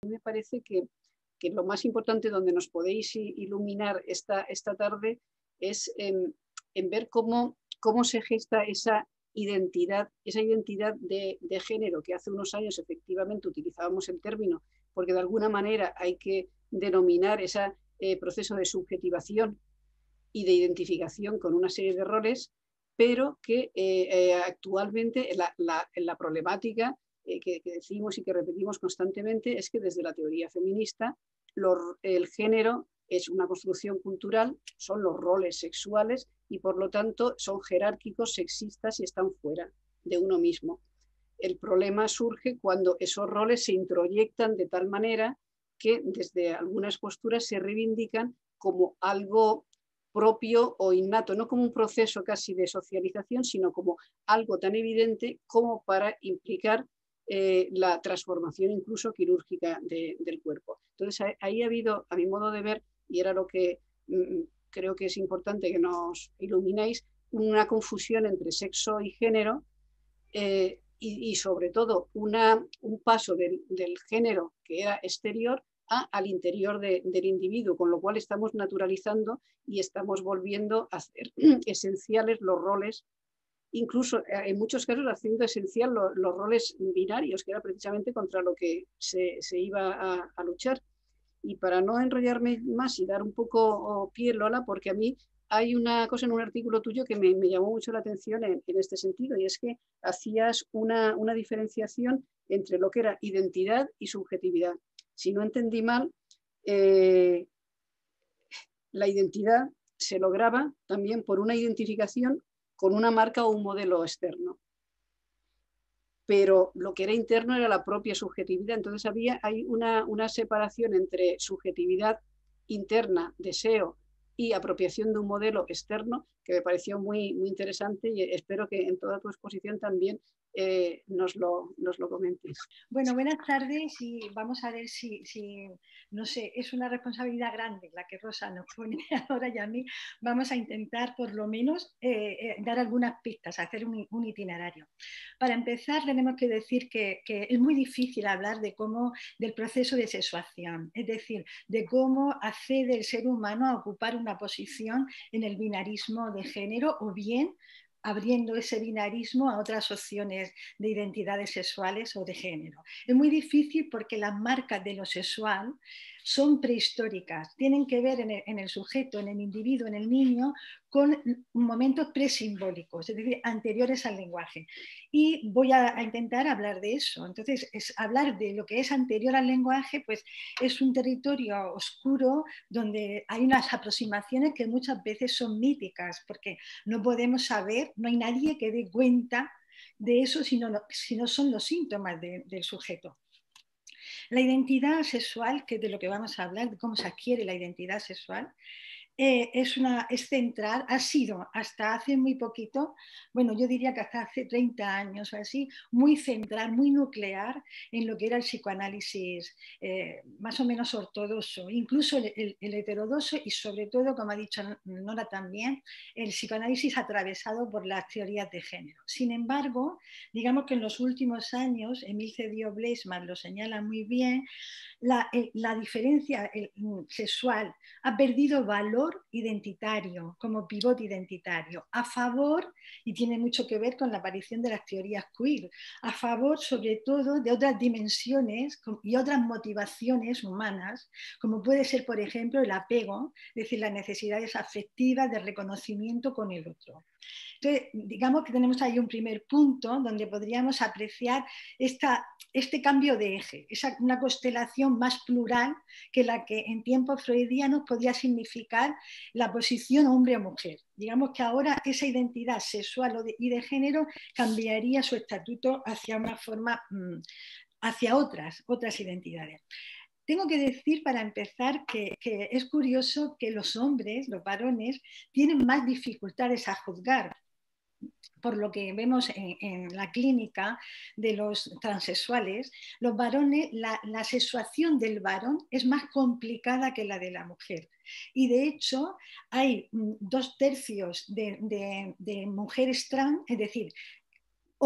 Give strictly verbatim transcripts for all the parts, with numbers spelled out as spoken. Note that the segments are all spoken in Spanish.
Me parece que, que lo más importante donde nos podéis iluminar esta, esta tarde es en, en ver cómo, cómo se gesta esa identidad, esa identidad de, de género, que hace unos años efectivamente utilizábamos el término, porque de alguna manera hay que denominar ese eh, proceso de subjetivación y de identificación con una serie de roles, pero que eh, eh, actualmente la, la, la problemática eh, que, que decimos y que repetimos constantemente es que desde la teoría feminista lo, el género es una construcción cultural, son los roles sexuales y por lo tanto son jerárquicos, sexistas y están fuera de uno mismo. El problema surge cuando esos roles se introyectan de tal manera que desde algunas posturas se reivindican como algo propio o innato, no como un proceso casi de socialización, sino como algo tan evidente como para implicar eh, la transformación incluso quirúrgica de, del cuerpo. Entonces ahí ha habido, a mi modo de ver, y era lo que mm, creo que es importante que nos iluminéis, una confusión entre sexo y género, eh, y, y sobre todo una, un paso del, del género que era exterior a, al interior de, del individuo, con lo cual estamos naturalizando y estamos volviendo a hacer esenciales los roles, incluso en muchos casos haciendo esencial los, los roles binarios, que era precisamente contra lo que se, se iba a, a luchar. Y para no enrollarme más y dar un poco pie, Lola, porque a mí hay una cosa en un artículo tuyo que me, me llamó mucho la atención en, en, este sentido, y es que hacías una, una diferenciación entre lo que era identidad y subjetividad. Si no entendí mal, eh, la identidad se lograba también por una identificación con una marca o un modelo externo, pero lo que era interno era la propia subjetividad. Entonces había, hay una, una separación entre subjetividad interna, deseo, y apropiación de un modelo externo que me pareció muy, muy interesante y espero que en toda tu exposición también eh, nos, lo, nos lo comentes. Bueno, buenas tardes y vamos a ver si, si, no sé, es una responsabilidad grande la que Rosa nos pone ahora y a mí. Vamos a intentar por lo menos eh, eh, dar algunas pistas, hacer un, un itinerario. Para empezar tenemos que decir que, que es muy difícil hablar de cómo, del proceso de sexuación, es decir, de cómo accede el ser humano a ocupar una posición en el binarismo de género o bien abriendo ese binarismo a otras opciones de identidades sexuales o de género. Es muy difícil porque las marcas de lo sexual son prehistóricas, tienen que ver en el, en el sujeto, en el individuo, en el niño, con momentos presimbólicos, es decir, anteriores al lenguaje. Y voy a, a intentar hablar de eso. Entonces, es hablar de lo que es anterior al lenguaje, pues es un territorio oscuro donde hay unas aproximaciones que muchas veces son míticas, porque no podemos saber, no hay nadie que dé cuenta de eso si no, si no son los síntomas de, del sujeto. La identidad sexual, que es de lo que vamos a hablar, de cómo se adquiere la identidad sexual, eh, es, una, es central, ha sido hasta hace muy poquito, bueno, yo diría que hasta hace treinta años o así, muy central, muy nuclear en lo que era el psicoanálisis eh, más o menos ortodoxo, incluso el, el, el heterodoxo y sobre todo, como ha dicho Nora también, el psicoanálisis atravesado por las teorías de género. Sin embargo, digamos que en los últimos años, Emil Cedio-Bleisman lo señala muy bien, la, la diferencia sexual ha perdido valor identitario, como pivote identitario, a favor, y tiene mucho que ver con la aparición de las teorías queer, a favor sobre todo de otras dimensiones y otras motivaciones humanas, como puede ser, por ejemplo, el apego, es decir, las necesidades afectivas de reconocimiento con el otro. Entonces, digamos que tenemos ahí un primer punto donde podríamos apreciar esta, este cambio de eje, esa, una constelación más plural que la que en tiempos freudianos podía significar la posición hombre o mujer. Digamos que ahora esa identidad sexual y de género cambiaría su estatuto hacia una forma, hacia otras, otras identidades. Tengo que decir para empezar que, que es curioso que los hombres, los varones, tienen más dificultades a juzgar, por lo que vemos en, en la clínica de los transexuales. Los varones, la, la sexuación del varón es más complicada que la de la mujer. Y de hecho hay dos tercios de, de, de mujeres trans, es decir,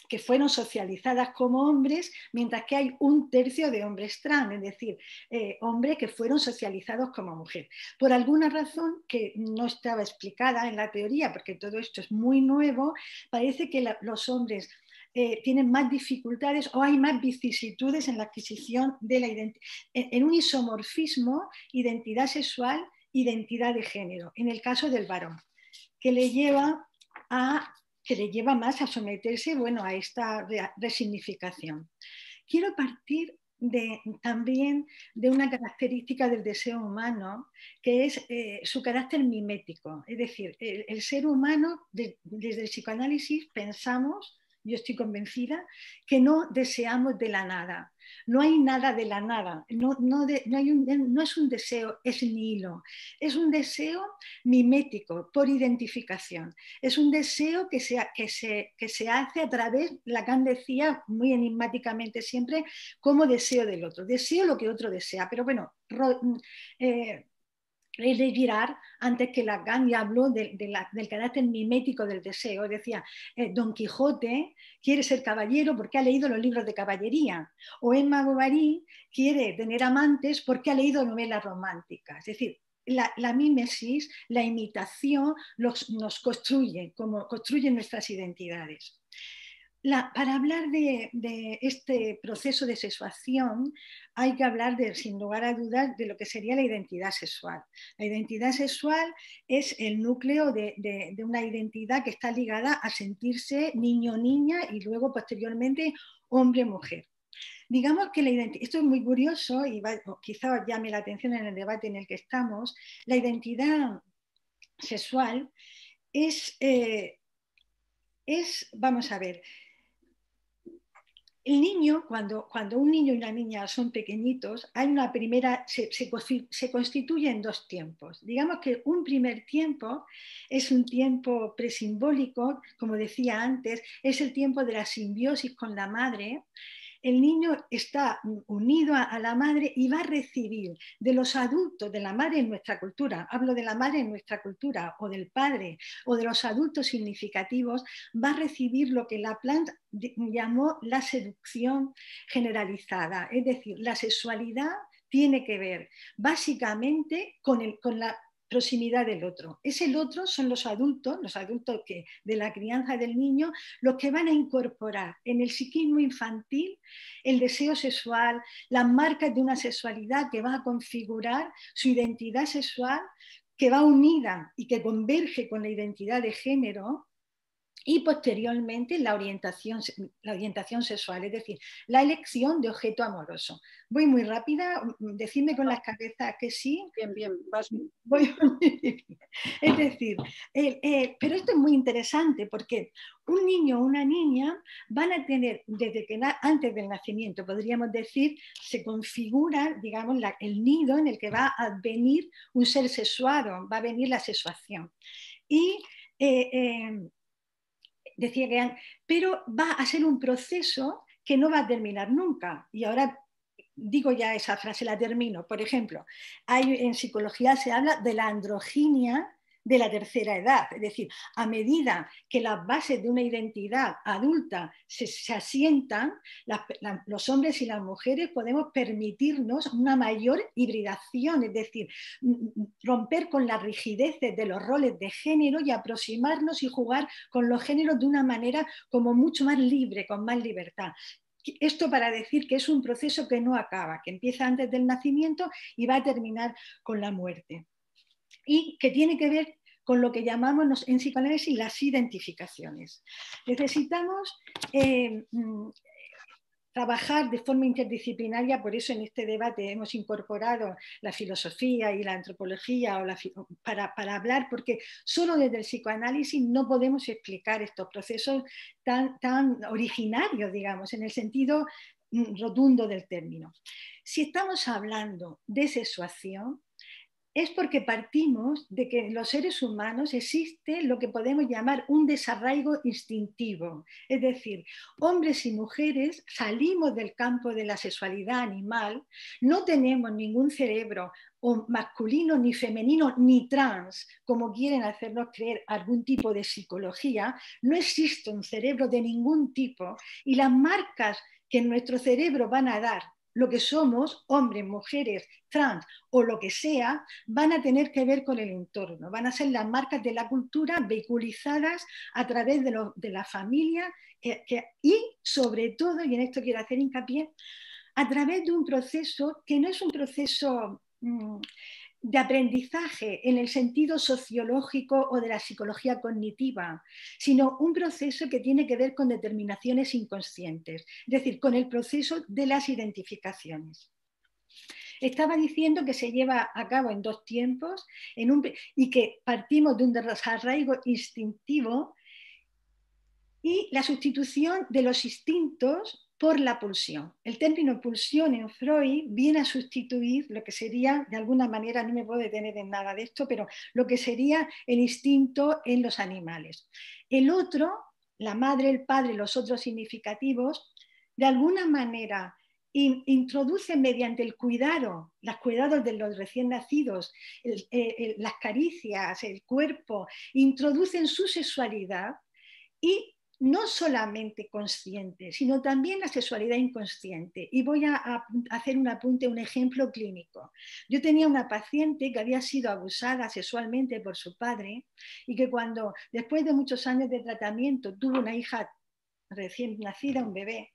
que fueron socializadas como hombres, mientras que hay un tercio de hombres trans, es decir, eh, hombres que fueron socializados como mujer. Por alguna razón que no estaba explicada en la teoría, porque todo esto es muy nuevo, parece que la, los hombres eh, tienen más dificultades o hay más vicisitudes en la adquisición de la identidad, en, en un isomorfismo, identidad sexual, identidad de género, en el caso del varón, que le lleva a que le lleva más a someterse, bueno, a esta resignificación. Quiero partir de, también de una característica del deseo humano, que es eh, su carácter mimético. Es decir, el, el ser humano, de, desde el psicoanálisis, pensamos, yo estoy convencida, que no deseamos de la nada. No hay nada de la nada, no, no, de, no, hay un, no es un deseo es nihilo, es un deseo mimético, por identificación. Es un deseo que se, que se, que se hace a través, Lacan decía muy enigmáticamente siempre, como deseo del otro. Deseo lo que otro desea, pero bueno, eh, de Girard, antes que Lacan, ya habló de, de la, del carácter mimético del deseo. Decía, eh, Don Quijote quiere ser caballero porque ha leído los libros de caballería, o Emma Bovary quiere tener amantes porque ha leído novelas románticas. Es decir, la, la mímesis, la imitación los, nos construye, como construyen nuestras identidades. La, para hablar de, de este proceso de sexuación hay que hablar, de, sin lugar a dudas, de lo que sería la identidad sexual. La identidad sexual es el núcleo de, de, de una identidad que está ligada a sentirse niño o niña y luego posteriormente hombre o mujer. Digamos que la identidad, esto es muy curioso y va, quizá llame la atención en el debate en el que estamos, la identidad sexual es, eh, es vamos a ver, el niño, cuando, cuando un niño y una niña son pequeñitos, hay una primera, se, se, se constituye en dos tiempos. Digamos que un primer tiempo es un tiempo presimbólico, como decía antes, es el tiempo de la simbiosis con la madre. El niño está unido a la madre y va a recibir de los adultos, de la madre en nuestra cultura, hablo de la madre en nuestra cultura, o del padre, o de los adultos significativos, va a recibir lo que Laplace llamó la seducción generalizada. Es decir, la sexualidad tiene que ver básicamente con, el, con la proximidad del otro. Es el otro, son los adultos, los adultos que, de la crianza del niño, los que van a incorporar en el psiquismo infantil el deseo sexual, las marcas de una sexualidad que va a configurar su identidad sexual, que va unida y que converge con la identidad de género, y posteriormente la orientación, la orientación sexual, es decir, la elección de objeto amoroso. Voy muy rápida, decidme con las cabezas que sí. Bien, bien, vas bien. Voy muy bien. Es decir, eh, eh, pero esto es muy interesante porque un niño o una niña van a tener, desde que na antes del nacimiento, podríamos decir, se configura, digamos, la, el nido en el que va a venir un ser sexuado, va a venir la sexuación. Y eh, eh, decía que, pero va a ser un proceso que no va a terminar nunca. Y ahora digo ya esa frase, la termino. Por ejemplo, hay, en psicología se habla de la androginia de la tercera edad, es decir, a medida que las bases de una identidad adulta se, se asientan, la, la, los hombres y las mujeres podemos permitirnos una mayor hibridación, es decir, romper con las rigideces de los roles de género y aproximarnos y jugar con los géneros de una manera como mucho más libre, con más libertad. Esto para decir que es un proceso que no acaba, que empieza antes del nacimiento y va a terminar con la muerte. Y que tiene que ver con lo que llamamos en psicoanálisis las identificaciones. Necesitamos eh, trabajar de forma interdisciplinaria, por eso en este debate hemos incorporado la filosofía y la antropología o la, para, para hablar, porque solo desde el psicoanálisis no podemos explicar estos procesos tan, tan originarios, digamos, en el sentido rotundo del término. Si estamos hablando de sexuación, es porque partimos de que en los seres humanos existe lo que podemos llamar un desarraigo instintivo. Es decir, hombres y mujeres salimos del campo de la sexualidad animal, no tenemos ningún cerebro o masculino, ni femenino, ni trans, como quieren hacernos creer algún tipo de psicología. No existe un cerebro de ningún tipo y las marcas que en nuestro cerebro van a dar lo que somos, hombres, mujeres, trans o lo que sea, van a tener que ver con el entorno, van a ser las marcas de la cultura vehiculizadas a través de, lo, de la familia que, que, y sobre todo, y en esto quiero hacer hincapié, a través de un proceso que no es un proceso mmm, de aprendizaje en el sentido sociológico o de la psicología cognitiva, sino un proceso que tiene que ver con determinaciones inconscientes, es decir, con el proceso de las identificaciones. Estaba diciendo que se lleva a cabo en dos tiempos en un, y que partimos de un desarraigo instintivo y la sustitución de los instintos por la pulsión. El término pulsión en Freud viene a sustituir lo que sería, de alguna manera, no me puedo detener en nada de esto, pero lo que sería el instinto en los animales. El otro, la madre, el padre, los otros significativos, de alguna manera in, introducen mediante el cuidado, los cuidados de los recién nacidos, el, el, las caricias, el cuerpo, introducen su sexualidad y no solamente consciente, sino también la sexualidad inconsciente. Y voy a, a hacer un apunte, un ejemplo clínico. Yo tenía una paciente que había sido abusada sexualmente por su padre y que cuando, después de muchos años de tratamiento, tuvo una hija recién nacida, un bebé,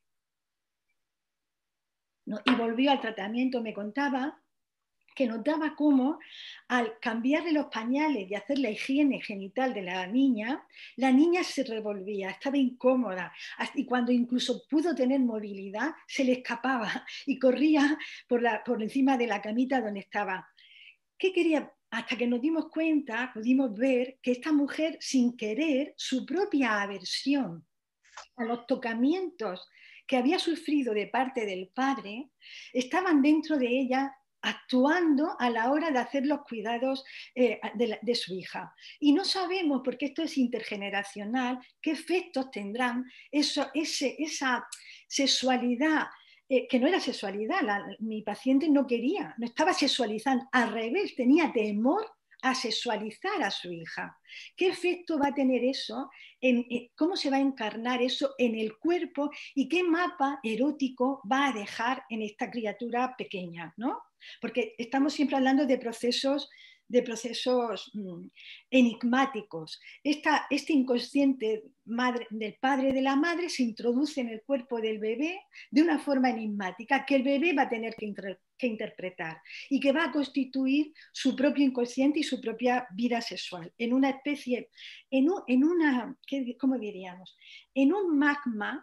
¿no? Y volvió al tratamiento, me contaba que notaba cómo al cambiarle los pañales y hacer la higiene genital de la niña, la niña se revolvía, estaba incómoda, y cuando incluso pudo tener movilidad, se le escapaba y corría por, la, por encima de la camita donde estaba. ¿Qué quería? Hasta que nos dimos cuenta, pudimos ver que esta mujer, sin querer, su propia aversión a los tocamientos que había sufrido de parte del padre, estaban dentro de ella actuando a la hora de hacer los cuidados eh, de, la, de su hija. Y no sabemos, porque esto es intergeneracional, qué efectos tendrán eso, ese, esa sexualidad, eh, que no era sexualidad, la, mi paciente no quería, no estaba sexualizando, al revés, tenía temor a sexualizar a su hija. ¿Qué efecto va a tener eso? En, en, ¿Cómo se va a encarnar eso en el cuerpo? ¿Y qué mapa erótico va a dejar en esta criatura pequeña, ¿no? Porque estamos siempre hablando de procesos, de procesos mmm, enigmáticos. Esta, este inconsciente madre, del padre y de la madre se introduce en el cuerpo del bebé de una forma enigmática que el bebé va a tener que, inter, que interpretar y que va a constituir su propio inconsciente y su propia vida sexual en una especie, en, un, en una, ¿qué, ¿cómo diríamos? En un magma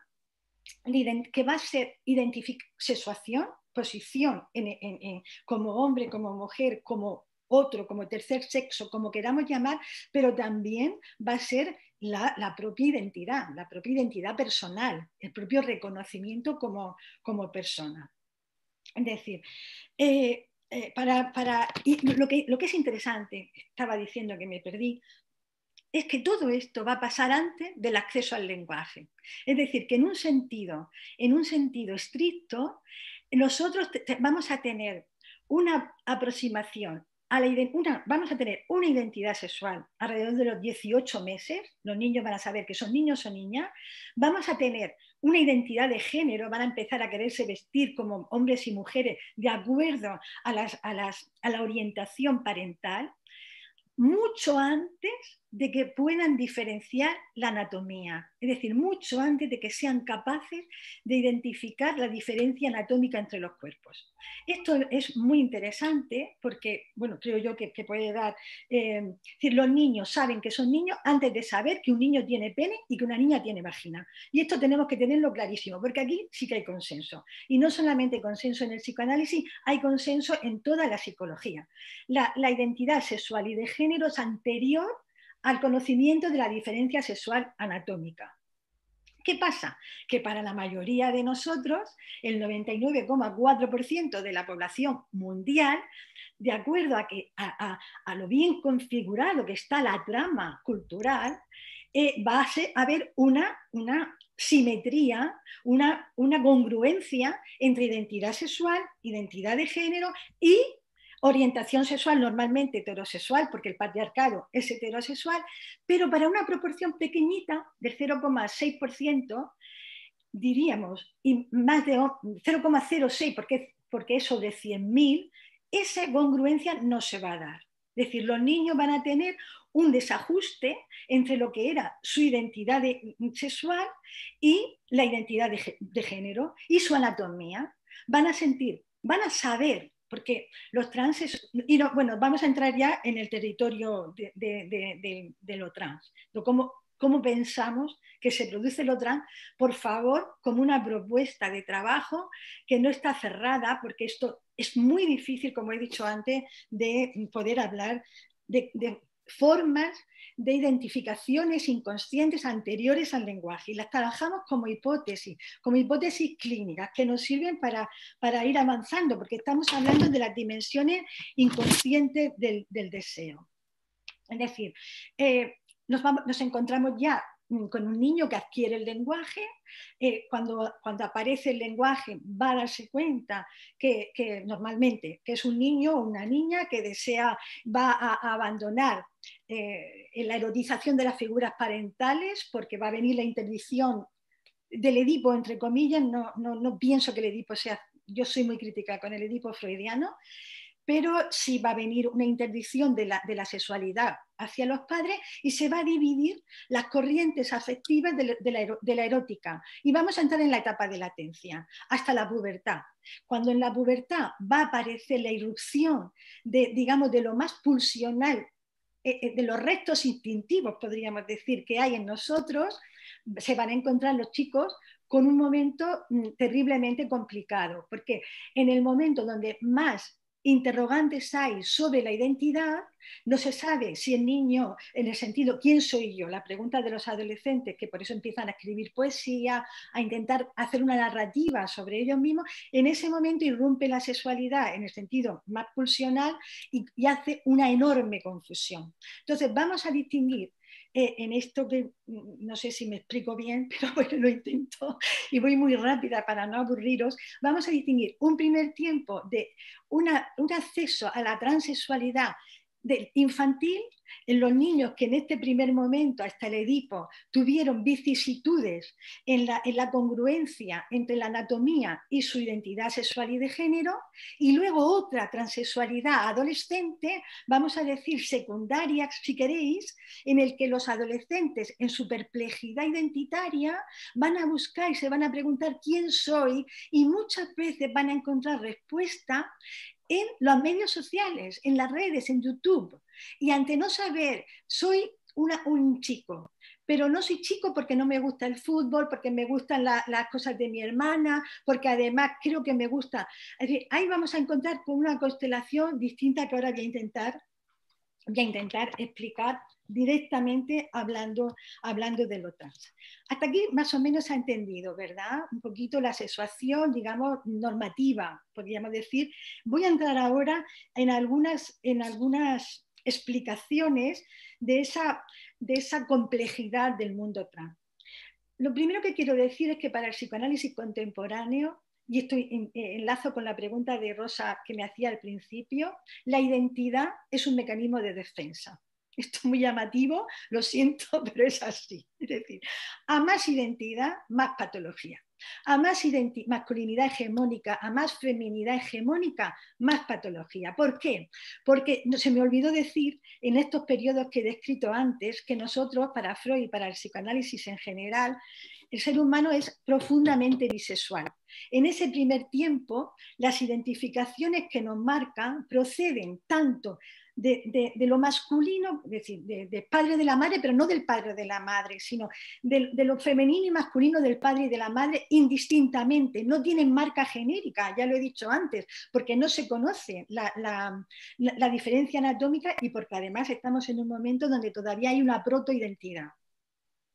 que va a ser sexuación, posición en, en, en, como hombre, como mujer, como otro, como tercer sexo, como queramos llamar, pero también va a ser la, la propia identidad, la propia identidad personal, el propio reconocimiento como, como persona. Es decir, eh, eh, para, para, y lo, que, lo que es interesante, estaba diciendo que me perdí, es que todo esto va a pasar antes del acceso al lenguaje. Es decir, que en un sentido, en un sentido estricto, nosotros te, te, vamos a tener una aproximación, a la, una, vamos a tener una identidad sexual alrededor de los dieciocho meses, los niños van a saber que son niños o niñas, vamos a tener una identidad de género, van a empezar a quererse vestir como hombres y mujeres de acuerdo a, las, a, las, a la orientación parental, mucho antes de que puedan diferenciar la anatomía, es decir, mucho antes de que sean capaces de identificar la diferencia anatómica entre los cuerpos. Esto es muy interesante porque, bueno, creo yo que, que puede dar, eh, es decir, los niños saben que son niños antes de saber que un niño tiene pene y que una niña tiene vagina. Y esto tenemos que tenerlo clarísimo, porque aquí sí que hay consenso. Y no solamente consenso en el psicoanálisis, hay consenso en toda la psicología. La, la identidad sexual y de género es anterior al conocimiento de la diferencia sexual anatómica. ¿Qué pasa? Que para la mayoría de nosotros, el noventa y nueve coma cuatro por ciento de la población mundial, de acuerdo a, que, a, a, a lo bien configurado que está la trama cultural, eh, va a, ser, a haber una, una simetría, una, una congruencia entre identidad sexual, identidad de género y orientación sexual, normalmente heterosexual, porque el patriarcado es heterosexual, pero para una proporción pequeñita del cero coma seis por ciento, diríamos, y más de cero coma cero seis, porque, porque es sobre cien mil, esa congruencia no se va a dar. Es decir, los niños van a tener un desajuste entre lo que era su identidad de, sexual y la identidad de, de género y su anatomía. Van a sentir, van a saber, porque los trans, y no, bueno, vamos a entrar ya en el territorio de, de, de, de, de lo trans, de cómo, cómo pensamos que se produce lo trans, por favor, como una propuesta de trabajo que no está cerrada, porque esto es muy difícil, como he dicho antes, de poder hablar de, de formas de identificaciones inconscientes anteriores al lenguaje, y las trabajamos como hipótesis, como hipótesis clínicas que nos sirven para, para ir avanzando, porque estamos hablando de las dimensiones inconscientes del, del deseo. Es decir, eh, nos, vamos, nos encontramos ya con un niño que adquiere el lenguaje, eh, cuando, cuando aparece el lenguaje va a darse cuenta que, que normalmente que es un niño o una niña que desea, va a, a abandonar eh, la erotización de las figuras parentales, porque va a venir la interdicción del Edipo, entre comillas. No, no, no pienso que el Edipo sea, yo soy muy crítica con el Edipo freudiano, pero sí va a venir una interdicción de la, de la sexualidad hacia los padres y se va a dividir las corrientes afectivas de la, de, la, de la erótica. Y vamos a entrar en la etapa de latencia, hasta la pubertad. Cuando en la pubertad va a aparecer la irrupción de, digamos, de lo más pulsional, eh, de los restos instintivos, podríamos decir, que hay en nosotros, se van a encontrar los chicos con un momento terriblemente complicado, porque en el momento donde más interrogantes hay sobre la identidad, no se sabe si el niño, en el sentido, ¿quién soy yo? La pregunta de los adolescentes, que por eso empiezan a escribir poesía, a intentar hacer una narrativa sobre ellos mismos, en ese momento irrumpe la sexualidad en el sentido más pulsional y, y hace una enorme confusión. Entonces, vamos a distinguir Eh, en esto que no sé si me explico bien, pero bueno, lo intento y voy muy rápida para no aburriros. Vamos a distinguir un primer tiempo de una, un acceso a la transexualidad de infantil en los niños que en este primer momento, hasta el Edipo, tuvieron vicisitudes en la, en la congruencia entre la anatomía y su identidad sexual y de género, y luego otra transexualidad adolescente, vamos a decir secundaria si queréis, en el que los adolescentes en su perplejidad identitaria van a buscar y se van a preguntar quién soy, y muchas veces van a encontrar respuesta en los medios sociales, en las redes, en YouTube. Y ante no saber, soy una, un chico, pero no soy chico porque no me gusta el fútbol, porque me gustan la, las cosas de mi hermana, porque además creo que me gusta. Es decir, ahí vamos a encontrar con una constelación distinta que ahora voy a intentar, voy a intentar explicar directamente hablando, hablando de lo trans. Hasta aquí más o menos ha entendido, ¿verdad? Un poquito la sexuación, digamos, normativa, podríamos decir. Voy a entrar ahora en algunas, en algunas explicaciones de esa, de esa complejidad del mundo trans. Lo primero que quiero decir es que para el psicoanálisis contemporáneo, y esto enlazo con la pregunta de Rosa que me hacía al principio, la identidad es un mecanismo de defensa. Esto es muy llamativo, lo siento, pero es así. Es decir, a más identidad, más patología. A más masculinidad hegemónica, a más feminidad hegemónica, más patología. ¿Por qué? Porque se me olvidó decir en estos periodos que he descrito antes que nosotros, para Freud y para el psicoanálisis en general, el ser humano es profundamente bisexual. En ese primer tiempo, las identificaciones que nos marcan proceden tanto de, de, de lo masculino, es decir, de, de padre de la madre, pero no del padre de la madre, sino de, de lo femenino y masculino del padre y de la madre indistintamente. No tienen marca genérica, ya lo he dicho antes, porque no se conoce la, la, la, la diferencia anatómica y porque además estamos en un momento donde todavía hay una protoidentidad.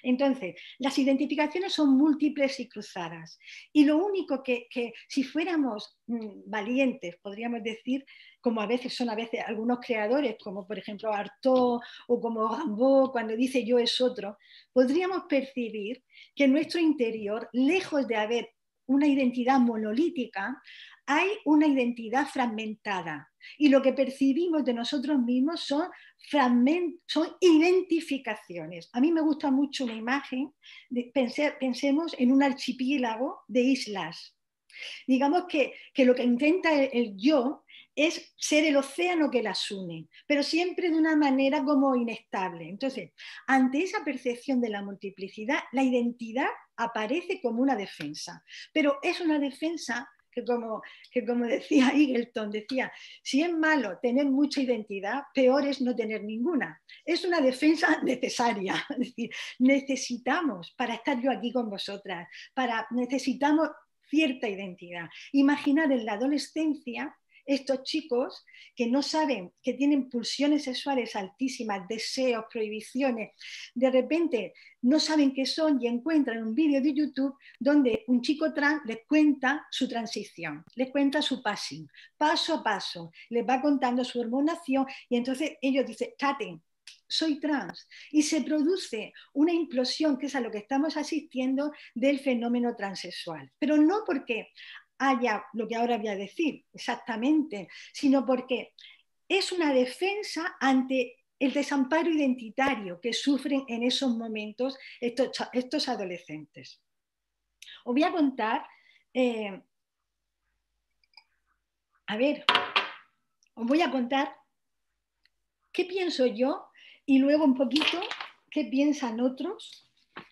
Entonces, las identificaciones son múltiples y cruzadas. Y lo único que, que si fuéramos mmm, valientes, podríamos decir, como a veces son a veces algunos creadores, como por ejemplo Artaud o como Rimbaud, cuando dice yo es otro, podríamos percibir que en nuestro interior, lejos de haber una identidad monolítica, hay una identidad fragmentada. Y lo que percibimos de nosotros mismos son, fragment, son identificaciones. A mí me gusta mucho una imagen, de, pense, pensemos en un archipiélago de islas. Digamos que, que lo que intenta el, el yo es ser el océano que las une, pero siempre de una manera como inestable. Entonces, ante esa percepción de la multiplicidad, la identidad aparece como una defensa, pero es una defensa que como, que como decía Eagleton, decía, si es malo tener mucha identidad, peor es no tener ninguna. Es una defensa necesaria, es decir, necesitamos, para estar yo aquí con vosotras, para, necesitamos cierta identidad. Imaginar en la adolescencia estos chicos que no saben, que tienen pulsiones sexuales altísimas, deseos, prohibiciones, de repente no saben qué son y encuentran un vídeo de YouTube donde un chico trans les cuenta su transición, les cuenta su passing, paso a paso, les va contando su hormonación y entonces ellos dicen, chaten, soy trans, y se produce una implosión, que es a lo que estamos asistiendo, del fenómeno transexual, pero no porque haya lo que ahora voy a decir exactamente, sino porque es una defensa ante el desamparo identitario que sufren en esos momentos estos, estos adolescentes. Os voy a contar, eh, a ver, os voy a contar qué pienso yo y luego un poquito qué piensan otros,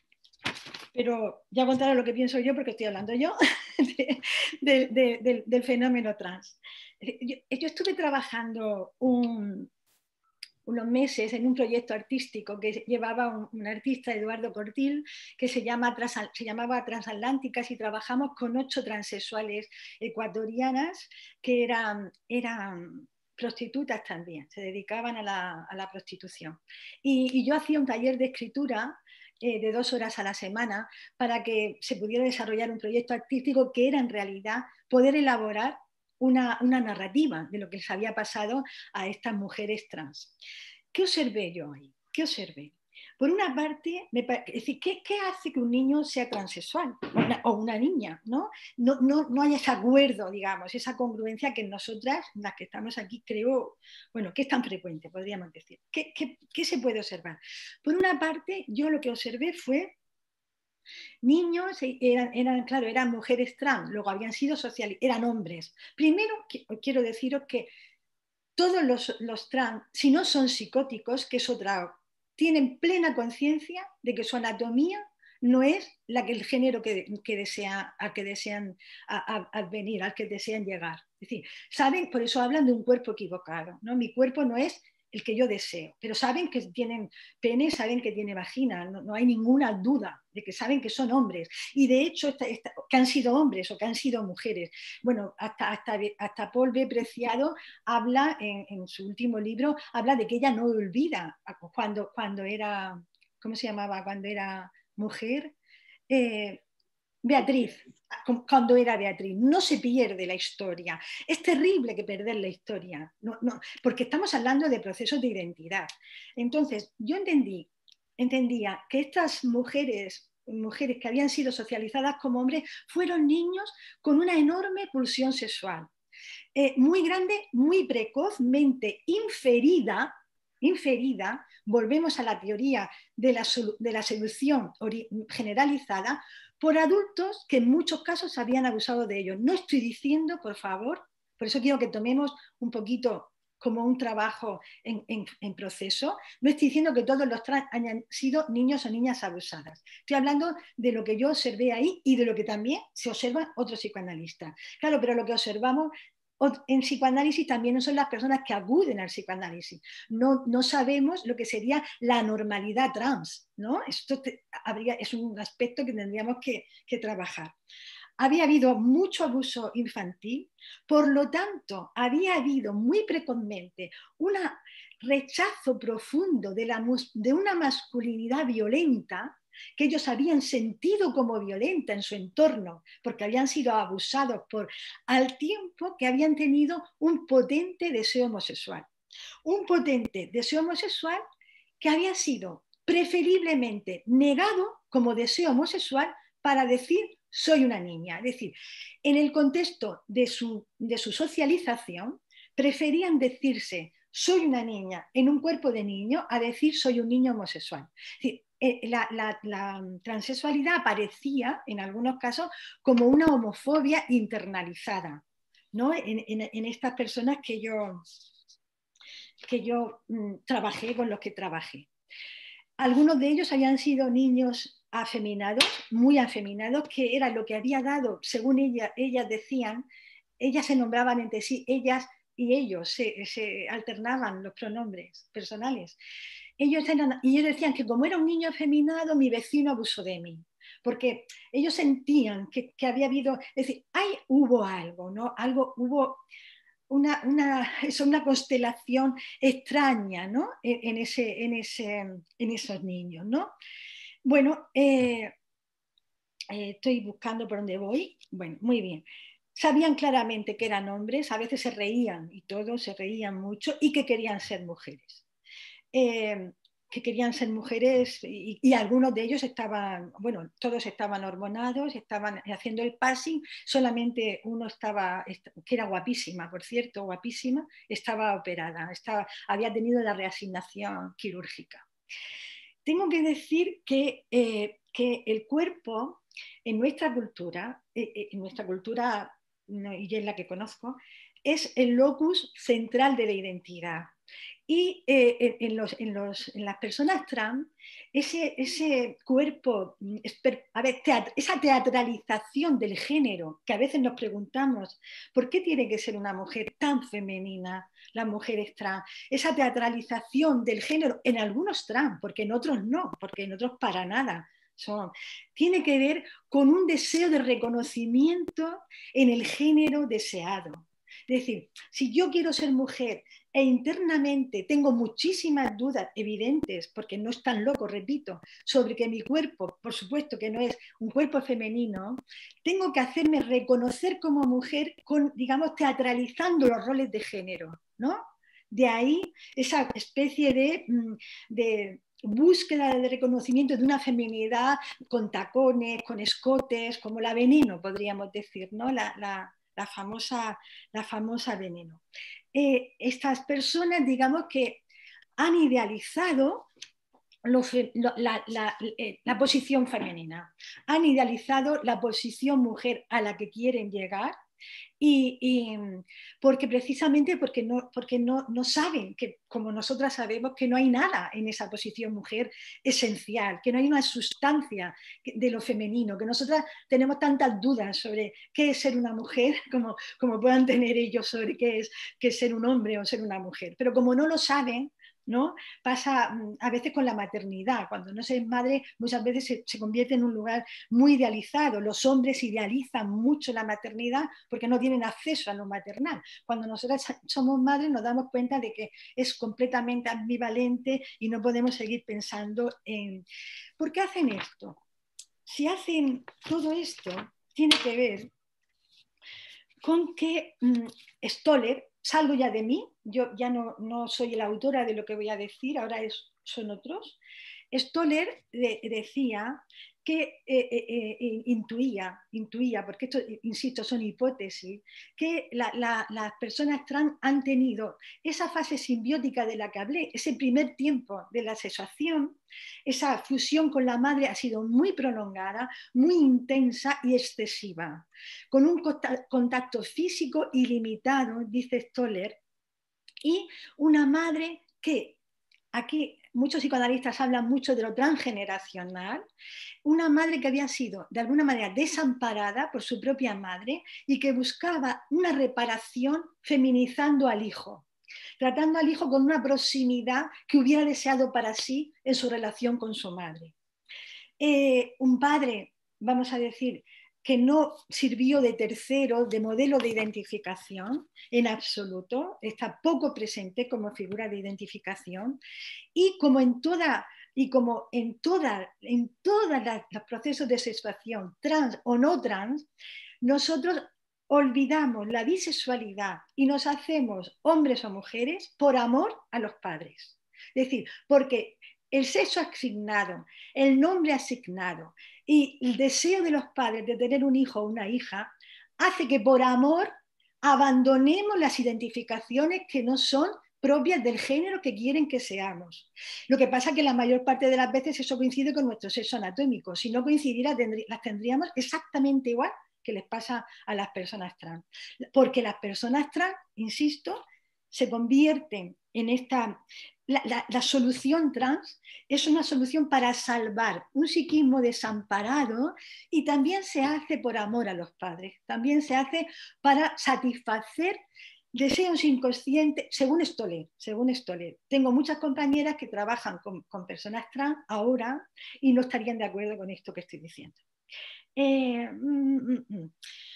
pero ya contaré lo que pienso yo porque estoy hablando yo de, de, de, de, del fenómeno trans. Yo, yo estuve trabajando un, unos meses en un proyecto artístico que llevaba un, un artista, Eduardo Cortil, que se, llama, se llamaba Transatlánticas, y trabajamos con ocho transexuales ecuatorianas que eran, eran prostitutas también, se dedicaban a la, a la prostitución. Y, y yo hacía un taller de escritura eh, de dos horas a la semana para que se pudiera desarrollar un proyecto artístico que era en realidad poder elaborar Una, una narrativa de lo que les había pasado a estas mujeres trans. ¿Qué observé yo ahí? ¿Qué observé? Por una parte, me, es decir, ¿qué, ¿qué hace que un niño sea transexual? O una, o una niña, ¿no? No, no, no hay ese acuerdo, digamos, esa congruencia que nosotras, las que estamos aquí, creo, bueno, que es tan frecuente, podríamos decir. ¿Qué, qué, qué se puede observar? Por una parte, yo lo que observé fue niños, eran, eran, claro, eran mujeres trans, luego habían sido socializados, eran hombres. Primero, quiero deciros que todos los, los trans, si no son psicóticos, que es otra, tienen plena conciencia de que su anatomía no es la que el género que, que desea, al que desean advenir, al que desean llegar. Es decir, saben, por eso hablan de un cuerpo equivocado, ¿no? Mi cuerpo no es el que yo deseo, pero saben que tienen pene, saben que tiene vagina, no, no hay ninguna duda de que saben que son hombres, y de hecho esta, esta, que han sido hombres o que han sido mujeres. Bueno, hasta, hasta, hasta Paul B. Preciado habla en, en su último libro, habla de que ella no olvida cuando, cuando era, ¿cómo se llamaba? Cuando era mujer, eh, Beatriz, cuando era Beatriz, no se pierde la historia. Es terrible que perder la historia, no, no, porque estamos hablando de procesos de identidad. Entonces, yo entendí, entendía que estas mujeres, mujeres que habían sido socializadas como hombres, fueron niños con una enorme pulsión sexual, eh, muy grande, muy precozmente inferida, inferida, volvemos a la teoría de la, de la seducción generalizada, por adultos que en muchos casos habían abusado de ellos. No estoy diciendo, por favor, por eso quiero que tomemos un poquito como un trabajo en, en, en proceso, no estoy diciendo que todos los trans hayan sido niños o niñas abusadas. Estoy hablando de lo que yo observé ahí y de lo que también se observan otros psicoanalistas. Claro, pero lo que observamos en psicoanálisis también no son las personas que acuden al psicoanálisis. No, no sabemos lo que sería la normalidad trans, ¿no? Esto te, habría, es un aspecto que tendríamos que, que trabajar. Había habido mucho abuso infantil, por lo tanto, había habido muy precozmente un rechazo profundo de, la, de una masculinidad violenta, que ellos habían sentido como violenta en su entorno, porque habían sido abusados por, al tiempo que habían tenido un potente deseo homosexual. Un potente deseo homosexual que había sido preferiblemente negado como deseo homosexual para decir soy una niña. Es decir, en el contexto de su, de su socialización, preferían decirse soy una niña en un cuerpo de niño a decir soy un niño homosexual. Es decir, la, la, la transexualidad aparecía en algunos casos como una homofobia internalizada, ¿no? en, en, en estas personas que yo, que yo mmm, trabajé, con los que trabajé. Algunos de ellos habían sido niños afeminados, muy afeminados, que era lo que había dado, según ella, ellas decían, ellas se nombraban entre sí, ellas y ellos, se, se alternaban los pronombres personales. Ellos eran, y ellos decían que como era un niño afeminado, mi vecino abusó de mí, porque ellos sentían que, que había habido, es decir, hay, hubo algo, ¿no? Algo, hubo una, una, es una constelación extraña, ¿no? En, en, ese, en, ese, en esos niños, ¿no? Bueno, eh, eh, estoy buscando por dónde voy. Bueno, muy bien. Sabían claramente que eran hombres, a veces se reían y todos se reían mucho y que querían ser mujeres. Eh, que querían ser mujeres y, y algunos de ellos estaban, bueno, todos estaban hormonados, estaban haciendo el passing, solamente uno estaba, que era guapísima, por cierto, guapísima, estaba operada, estaba, había tenido la reasignación quirúrgica. Tengo que decir que, eh, que el cuerpo en nuestra cultura, eh, en nuestra cultura, no, y es la que conozco, es el locus central de la identidad. Y eh, en, los, en, los, en las personas trans, ese, ese cuerpo, a ver, teat esa teatralización del género, que a veces nos preguntamos, ¿por qué tiene que ser una mujer tan femenina, las mujeres trans? Esa teatralización del género en algunos trans, porque en otros no, porque en otros para nada. Son, tiene que ver con un deseo de reconocimiento en el género deseado. Es decir, si yo quiero ser mujer e internamente tengo muchísimas dudas evidentes, porque no es tan loco, repito, sobre que mi cuerpo, por supuesto que no es un cuerpo femenino, tengo que hacerme reconocer como mujer, con, digamos, teatralizando los roles de género, ¿no? De ahí esa especie de, de búsqueda de reconocimiento de una feminidad con tacones, con escotes, como la Veneno, podríamos decir, ¿no? La, la, la, famosa, la famosa Veneno. Eh, estas personas, digamos que han idealizado lo, lo, la, la, eh, la posición femenina, han idealizado la posición mujer a la que quieren llegar. Y, y porque precisamente porque, no, porque no, no saben, que como nosotras sabemos, que no hay nada en esa posición mujer esencial, que no hay una sustancia de lo femenino, que nosotras tenemos tantas dudas sobre qué es ser una mujer como, como puedan tener ellos sobre qué es, qué es ser un hombre o ser una mujer. Pero como no lo saben, ¿no? Pasa a veces con la maternidad, cuando no se es madre muchas veces se, se convierte en un lugar muy idealizado, los hombres idealizan mucho la maternidad porque no tienen acceso a lo maternal. Cuando nosotras somos madres nos damos cuenta de que es completamente ambivalente y no podemos seguir pensando en ¿por qué hacen esto? Si hacen todo esto tiene que ver con que mmm, Stoller, salgo ya de mí, yo ya no, no soy la autora de lo que voy a decir, ahora es, son otros. Stoller de, decía que eh, eh, eh, intuía, intuía, porque esto, insisto, son hipótesis, que la, la, las personas trans han tenido esa fase simbiótica de la que hablé, ese primer tiempo de la sexuación, esa fusión con la madre ha sido muy prolongada, muy intensa y excesiva, con un contacto físico ilimitado, dice Stoller, y una madre que, aquí muchos psicoanalistas hablan mucho de lo transgeneracional, una madre que había sido de alguna manera desamparada por su propia madre y que buscaba una reparación feminizando al hijo, tratando al hijo con una proximidad que hubiera deseado para sí en su relación con su madre. Eh, un padre, vamos a decir, que no sirvió de tercero, de modelo de identificación en absoluto, está poco presente como figura de identificación y como en toda Y como en todos en todas los procesos de sexuación, trans o no trans, nosotros olvidamos la bisexualidad y nos hacemos hombres o mujeres por amor a los padres. Es decir, porque el sexo asignado, el nombre asignado y el deseo de los padres de tener un hijo o una hija hace que por amor abandonemos las identificaciones que no son propias del género que quieren que seamos. Lo que pasa es que la mayor parte de las veces eso coincide con nuestro sexo anatómico. Si no coincidiera, las tendríamos exactamente igual que les pasa a las personas trans. Porque las personas trans, insisto, se convierten en esta... La, la, la solución trans es una solución para salvar un psiquismo desamparado y también se hace por amor a los padres, también se hace para satisfacer deseos inconscientes, según Stoller, según Stoller. Tengo muchas compañeras que trabajan con, con personas trans ahora y no estarían de acuerdo con esto que estoy diciendo. Eh, mm, mm, mm.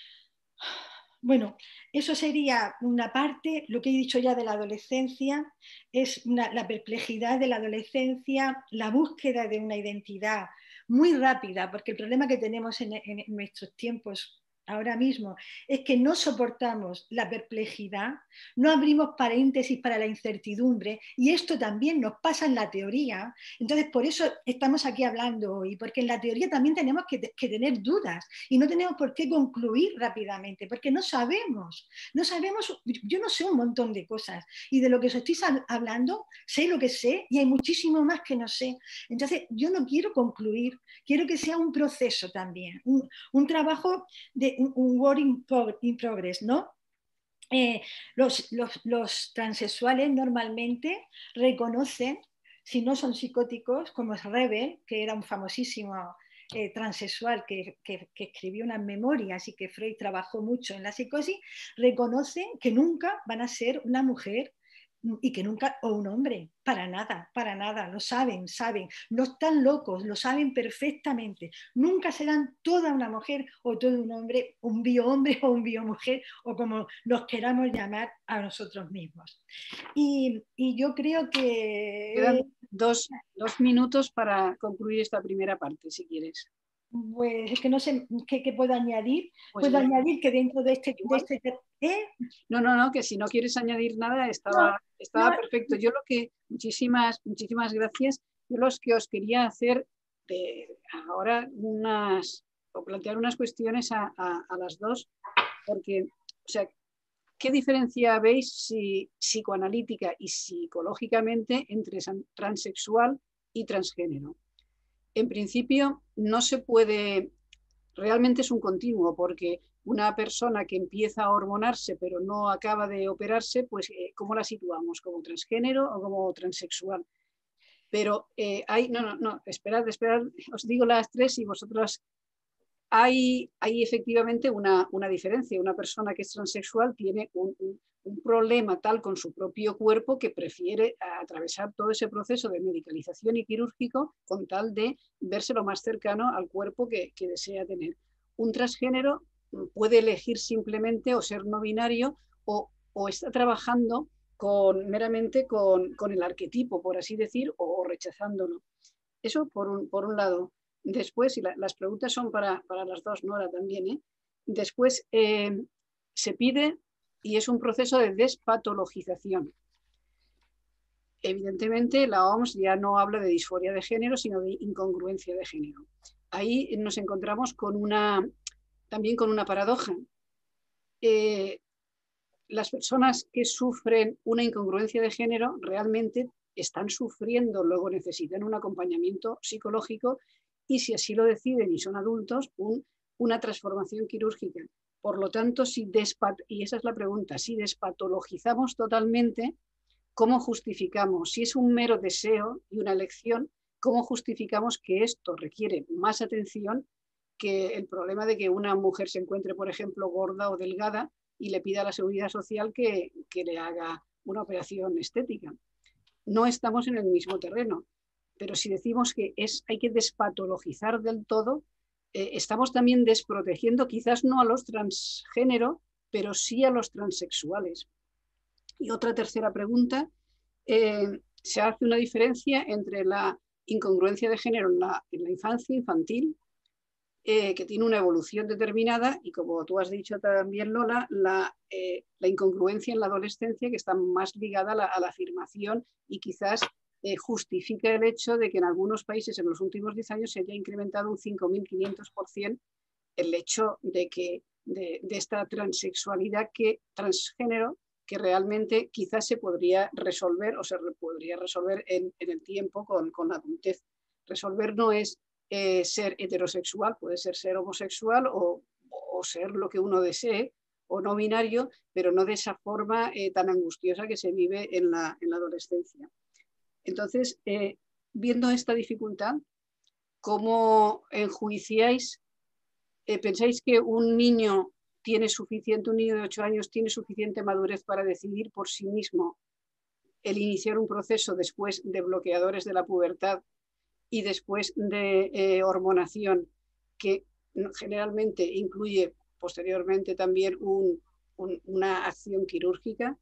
Bueno, eso sería una parte. Lo que he dicho ya de la adolescencia es una, la perplejidad de la adolescencia, la búsqueda de una identidad muy rápida, porque el problema que tenemos en, en nuestros tiempos ahora mismo es que no soportamos la perplejidad, no abrimos paréntesis para la incertidumbre, y esto también nos pasa en la teoría. Entonces, por eso estamos aquí hablando hoy, porque en la teoría también tenemos que, que tener dudas y no tenemos por qué concluir rápidamente, porque no sabemos, no sabemos, yo no sé un montón de cosas, y de lo que os estoy hablando, sé lo que sé, y hay muchísimo más que no sé. Entonces, yo no quiero concluir, quiero que sea un proceso también, un, un trabajo de un, un work in, pro, in progress, ¿no? Eh, los, los, los transexuales normalmente reconocen, si no son psicóticos, como es Rebel, que era un famosísimo eh, transexual que, que, que escribió unas memorias y que Freud trabajó mucho en la psicosis, reconocen que nunca van a ser una mujer y que nunca, o un hombre, para nada, para nada, lo saben, saben, no están locos, lo saben perfectamente, nunca serán toda una mujer o todo un hombre, un biohombre o un biomujer, o como los queramos llamar a nosotros mismos. Y, y yo creo que... Quedan dos, dos minutos para concluir esta primera parte, si quieres. Pues es que no sé qué, qué puedo añadir. Pues puedo ya, añadir que dentro de este... De este ¿eh? No, no, no, que si no quieres añadir nada, estaba, No, estaba no. perfecto. Yo lo que, muchísimas, muchísimas gracias. Yo los que os quería hacer de ahora unas, o plantear unas cuestiones a, a, a las dos, porque, o sea, ¿qué diferencia veis si, psicoanalítica y psicológicamente entre transexual y transgénero? En principio, no se puede, realmente es un continuo, porque una persona que empieza a hormonarse pero no acaba de operarse, pues eh, ¿cómo la situamos? ¿Como transgénero o como transexual? Pero eh, hay, no, no, no, esperad, esperad, os digo las tres y vosotras. Hay, hay efectivamente una, una diferencia. Una persona que es transexual tiene un, un, un problema tal con su propio cuerpo que prefiere atravesar todo ese proceso de medicalización y quirúrgico con tal de verse lo más cercano al cuerpo que, que desea tener. Un transgénero puede elegir simplemente o ser no binario o, o está trabajando con, meramente con, con el arquetipo, por así decir, o, o rechazándolo. Eso por un, por un lado. Después, y la, las preguntas son para, para las dos, Nora, también, ¿eh? Después eh, se pide, y es un proceso de despatologización. Evidentemente, la O M S ya no habla de disforia de género, sino de incongruencia de género. Ahí nos encontramos con una, también con una paradoja. Eh, las personas que sufren una incongruencia de género realmente están sufriendo, luego necesitan un acompañamiento psicológico y, si así lo deciden y son adultos, un, una transformación quirúrgica. Por lo tanto, si despat y esa es la pregunta, si despatologizamos totalmente, ¿cómo justificamos? Si es un mero deseo y una elección, ¿cómo justificamos que esto requiere más atención que el problema de que una mujer se encuentre, por ejemplo, gorda o delgada y le pida a la seguridad social que, que le haga una operación estética? No estamos en el mismo terreno. Pero si decimos que es, hay que despatologizar del todo, eh, estamos también desprotegiendo quizás no a los transgénero, pero sí a los transexuales. Y otra tercera pregunta, eh, se hace una diferencia entre la incongruencia de género en la, en la infancia infantil, eh, que tiene una evolución determinada, y como tú has dicho también, Lola, la, eh, la incongruencia en la adolescencia, que está más ligada a la, a la afirmación, y quizás eh, justifica el hecho de que en algunos países en los últimos diez años se haya incrementado un cinco mil quinientos por ciento el hecho de que de, de esta transexualidad, que transgénero, que realmente quizás se podría resolver o se podría resolver en, en el tiempo con, con la adultez. Resolver no es eh, ser heterosexual, puede ser ser homosexual o, o ser lo que uno desee, o no binario, pero no de esa forma eh, tan angustiosa que se vive en la, en la adolescencia. Entonces, eh, viendo esta dificultad, ¿cómo enjuiciáis? Eh, ¿Pensáis que un niño tiene suficiente, un niño de ocho años tiene suficiente madurez para decidir por sí mismo el iniciar un proceso después de bloqueadores de la pubertad y después de eh, hormonación, que generalmente incluye posteriormente también un, un, una acción quirúrgica?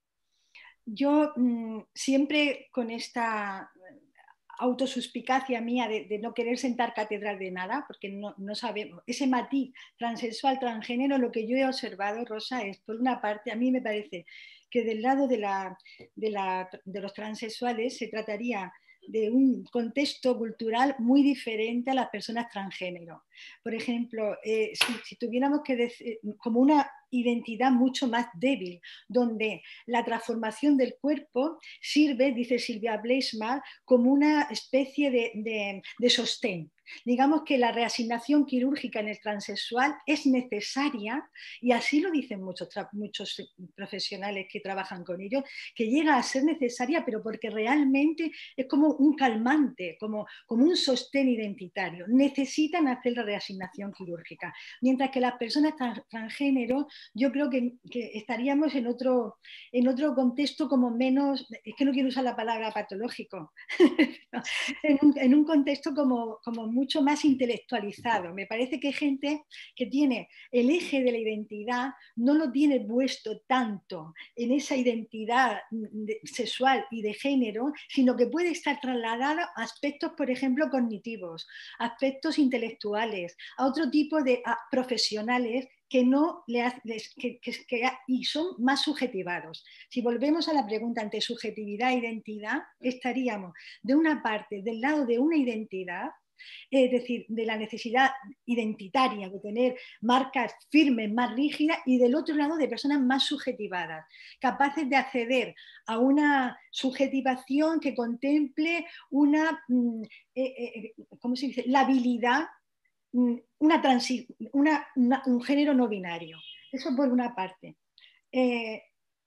Yo mmm, siempre con esta autosuspicacia mía de, de no querer sentar cátedra de nada, porque no, no sabemos, ese matiz transexual, transgénero, lo que yo he observado, Rosa, es, por una parte, a mí me parece que del lado de, la, de, la, de los transexuales se trataría de un contexto cultural muy diferente a las personas transgénero. Por ejemplo, eh, si, si tuviéramos que decir, como una identidad mucho más débil, donde la transformación del cuerpo sirve, dice Silvia Bleisman, como una especie de, de, de sostén. Digamos que la reasignación quirúrgica en el transexual es necesaria, y así lo dicen muchos, muchos profesionales que trabajan con ellos, que llega a ser necesaria, pero porque realmente es como un calmante, como, como un sostén identitario. Necesitan hacer la reasignación quirúrgica. Mientras que las personas trans, transgénero, yo creo que, que estaríamos en otro, en otro contexto como menos, es que no quiero usar la palabra patológico, en, un, en un contexto como, como mucho más intelectualizado. Me parece que hay gente que tiene el eje de la identidad, no lo tiene puesto tanto en esa identidad sexual y de género, sino que puede estar trasladado a aspectos, por ejemplo, cognitivos, aspectos intelectuales, a otro tipo de a, profesionales que no le hace, que, que, que, y son más subjetivados. Si volvemos a la pregunta entre subjetividad e identidad, estaríamos de una parte del lado de una identidad, es decir, de la necesidad identitaria de tener marcas firmes, más rígidas, y del otro lado de personas más subjetivadas, capaces de acceder a una subjetivación que contemple una, eh, eh, ¿cómo se dice?, la habilidad, una transi una, una, un género no binario. Eso por una parte. Eh,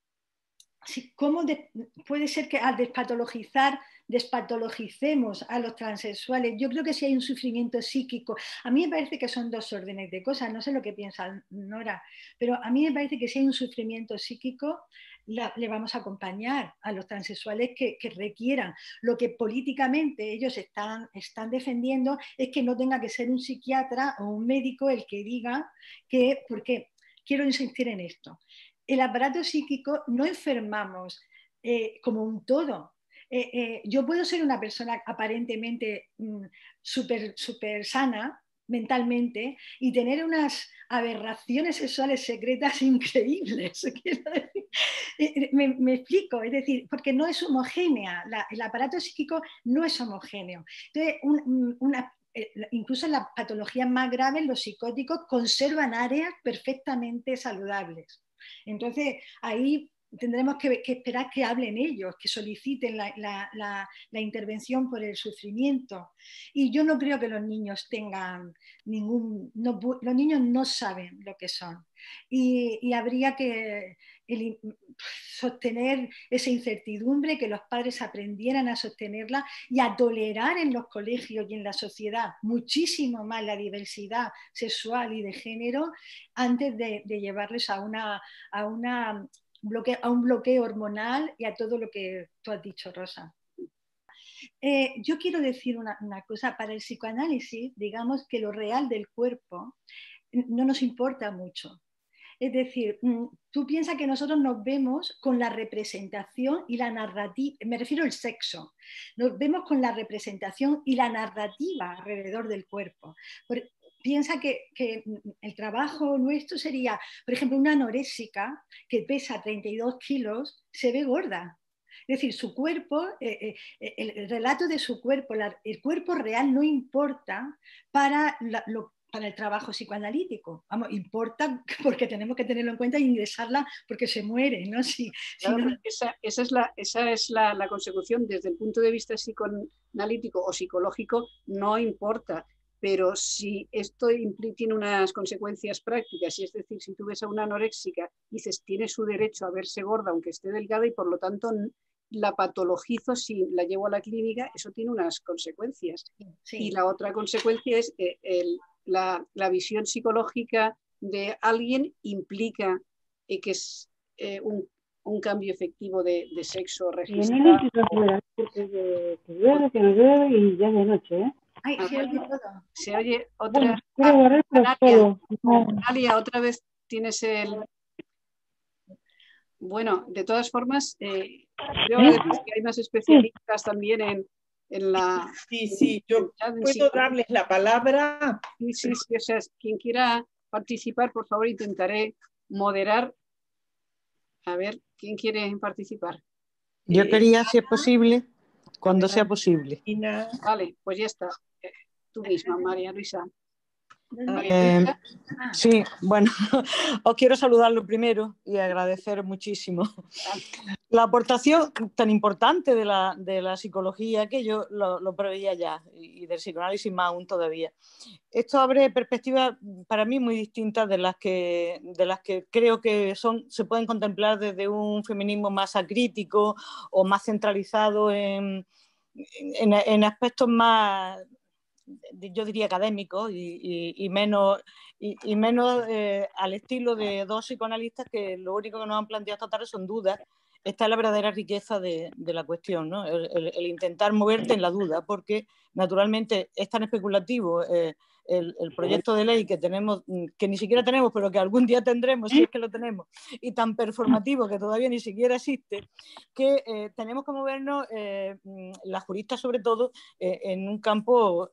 ¿Cómo de, puede ser que al despatologizar despatologicemos a los transexuales? Yo creo que si hay un sufrimiento psíquico, a mí me parece que son dos órdenes de cosas, no sé lo que piensa Nora, pero a mí me parece que si hay un sufrimiento psíquico, la, le vamos a acompañar a los transexuales que, que requieran. Lo que políticamente ellos están, están defendiendo es que no tenga que ser un psiquiatra o un médico el que diga que, porque quiero insistir en esto, el aparato psíquico no enfermamos eh, como un todo. Eh, eh, yo puedo ser una persona aparentemente súper super sana mentalmente y tener unas aberraciones sexuales secretas increíbles. Quiero decir, me, me explico, es decir, porque no es homogénea, la, el aparato psíquico no es homogéneo. Entonces, un, una, incluso en las patologías más graves, los psicóticos conservan áreas perfectamente saludables. Entonces, ahí tendremos que, que esperar que hablen ellos, que soliciten la, la, la, la intervención por el sufrimiento. Y yo no creo que los niños tengan ningún... No, los niños no saben lo que son. Y, y habría que el, sostener esa incertidumbre, que los padres aprendieran a sostenerla y a tolerar en los colegios y en la sociedad muchísimo más la diversidad sexual y de género antes de, de llevarles a una... A una Bloqueo, a un bloqueo hormonal y a todo lo que tú has dicho, Rosa. Eh, yo quiero decir una, una cosa, para el psicoanálisis, digamos que lo real del cuerpo no nos importa mucho. Es decir, tú piensas que nosotros nos vemos con la representación y la narrativa, me refiero al sexo, nos vemos con la representación y la narrativa alrededor del cuerpo. Por, piensa que, que el trabajo nuestro sería, por ejemplo, una anoréxica que pesa treinta y dos kilos, se ve gorda. Es decir, su cuerpo, eh, eh, el relato de su cuerpo, la, el cuerpo real no importa para la, lo para el trabajo psicoanalítico. Vamos, importa porque tenemos que tenerlo en cuenta e ingresarla porque se muere, ¿no? Si, claro, si no... esa, esa es, la, esa es la, la consecución desde el punto de vista psicoanalítico o psicológico, no importa. Pero si esto tiene unas consecuencias prácticas, y es decir, si tú ves a una anoréxica, dices, tiene su derecho a verse gorda aunque esté delgada y por lo tanto la patologizo si la llevo a la clínica, eso tiene unas consecuencias. Sí. Y la otra consecuencia es eh, el, la, la visión psicológica de alguien implica eh, que es eh, un, un cambio efectivo de, de sexo registrado. Porque que llueve, que no llueve y ya es de noche, ¿eh? Ay, se oye todo. Se oye otra. Bueno, ah, Analia, Analia, otra vez tienes el. Bueno, de todas formas, eh, creo ¿Eh? que hay más especialistas sí. también en, en la. Sí, sí, yo en puedo sí. darles la palabra. Sí, sí, sí, o sea, quien quiera participar, por favor, intentaré moderar. A ver, ¿quién quiere participar? Yo quería, si es posible, cuando sea posible. Vale, pues ya está. Tú misma, María Luisa. Eh, sí, bueno, os quiero saludar lo primero y agradecer muchísimo la aportación tan importante de la, de la psicología, que yo lo, lo preveía ya, y del psicoanálisis más aún todavía. Esto abre perspectivas para mí muy distintas de las que, de las que creo que son, se pueden contemplar desde un feminismo más acrítico o más centralizado en, en, en aspectos más, yo diría académicos y, y, y menos, y, y menos eh, al estilo de dos psicoanalistas que lo único que nos han planteado esta tarde son dudas. Esta es la verdadera riqueza de, de la cuestión, ¿no? el, el, el intentar moverte en la duda, porque naturalmente es tan especulativo eh, el, el proyecto de ley que tenemos, que ni siquiera tenemos, pero que algún día tendremos, si es que lo tenemos, y tan performativo que todavía ni siquiera existe, que eh, tenemos que movernos, eh, las juristas sobre todo, eh, en un campo,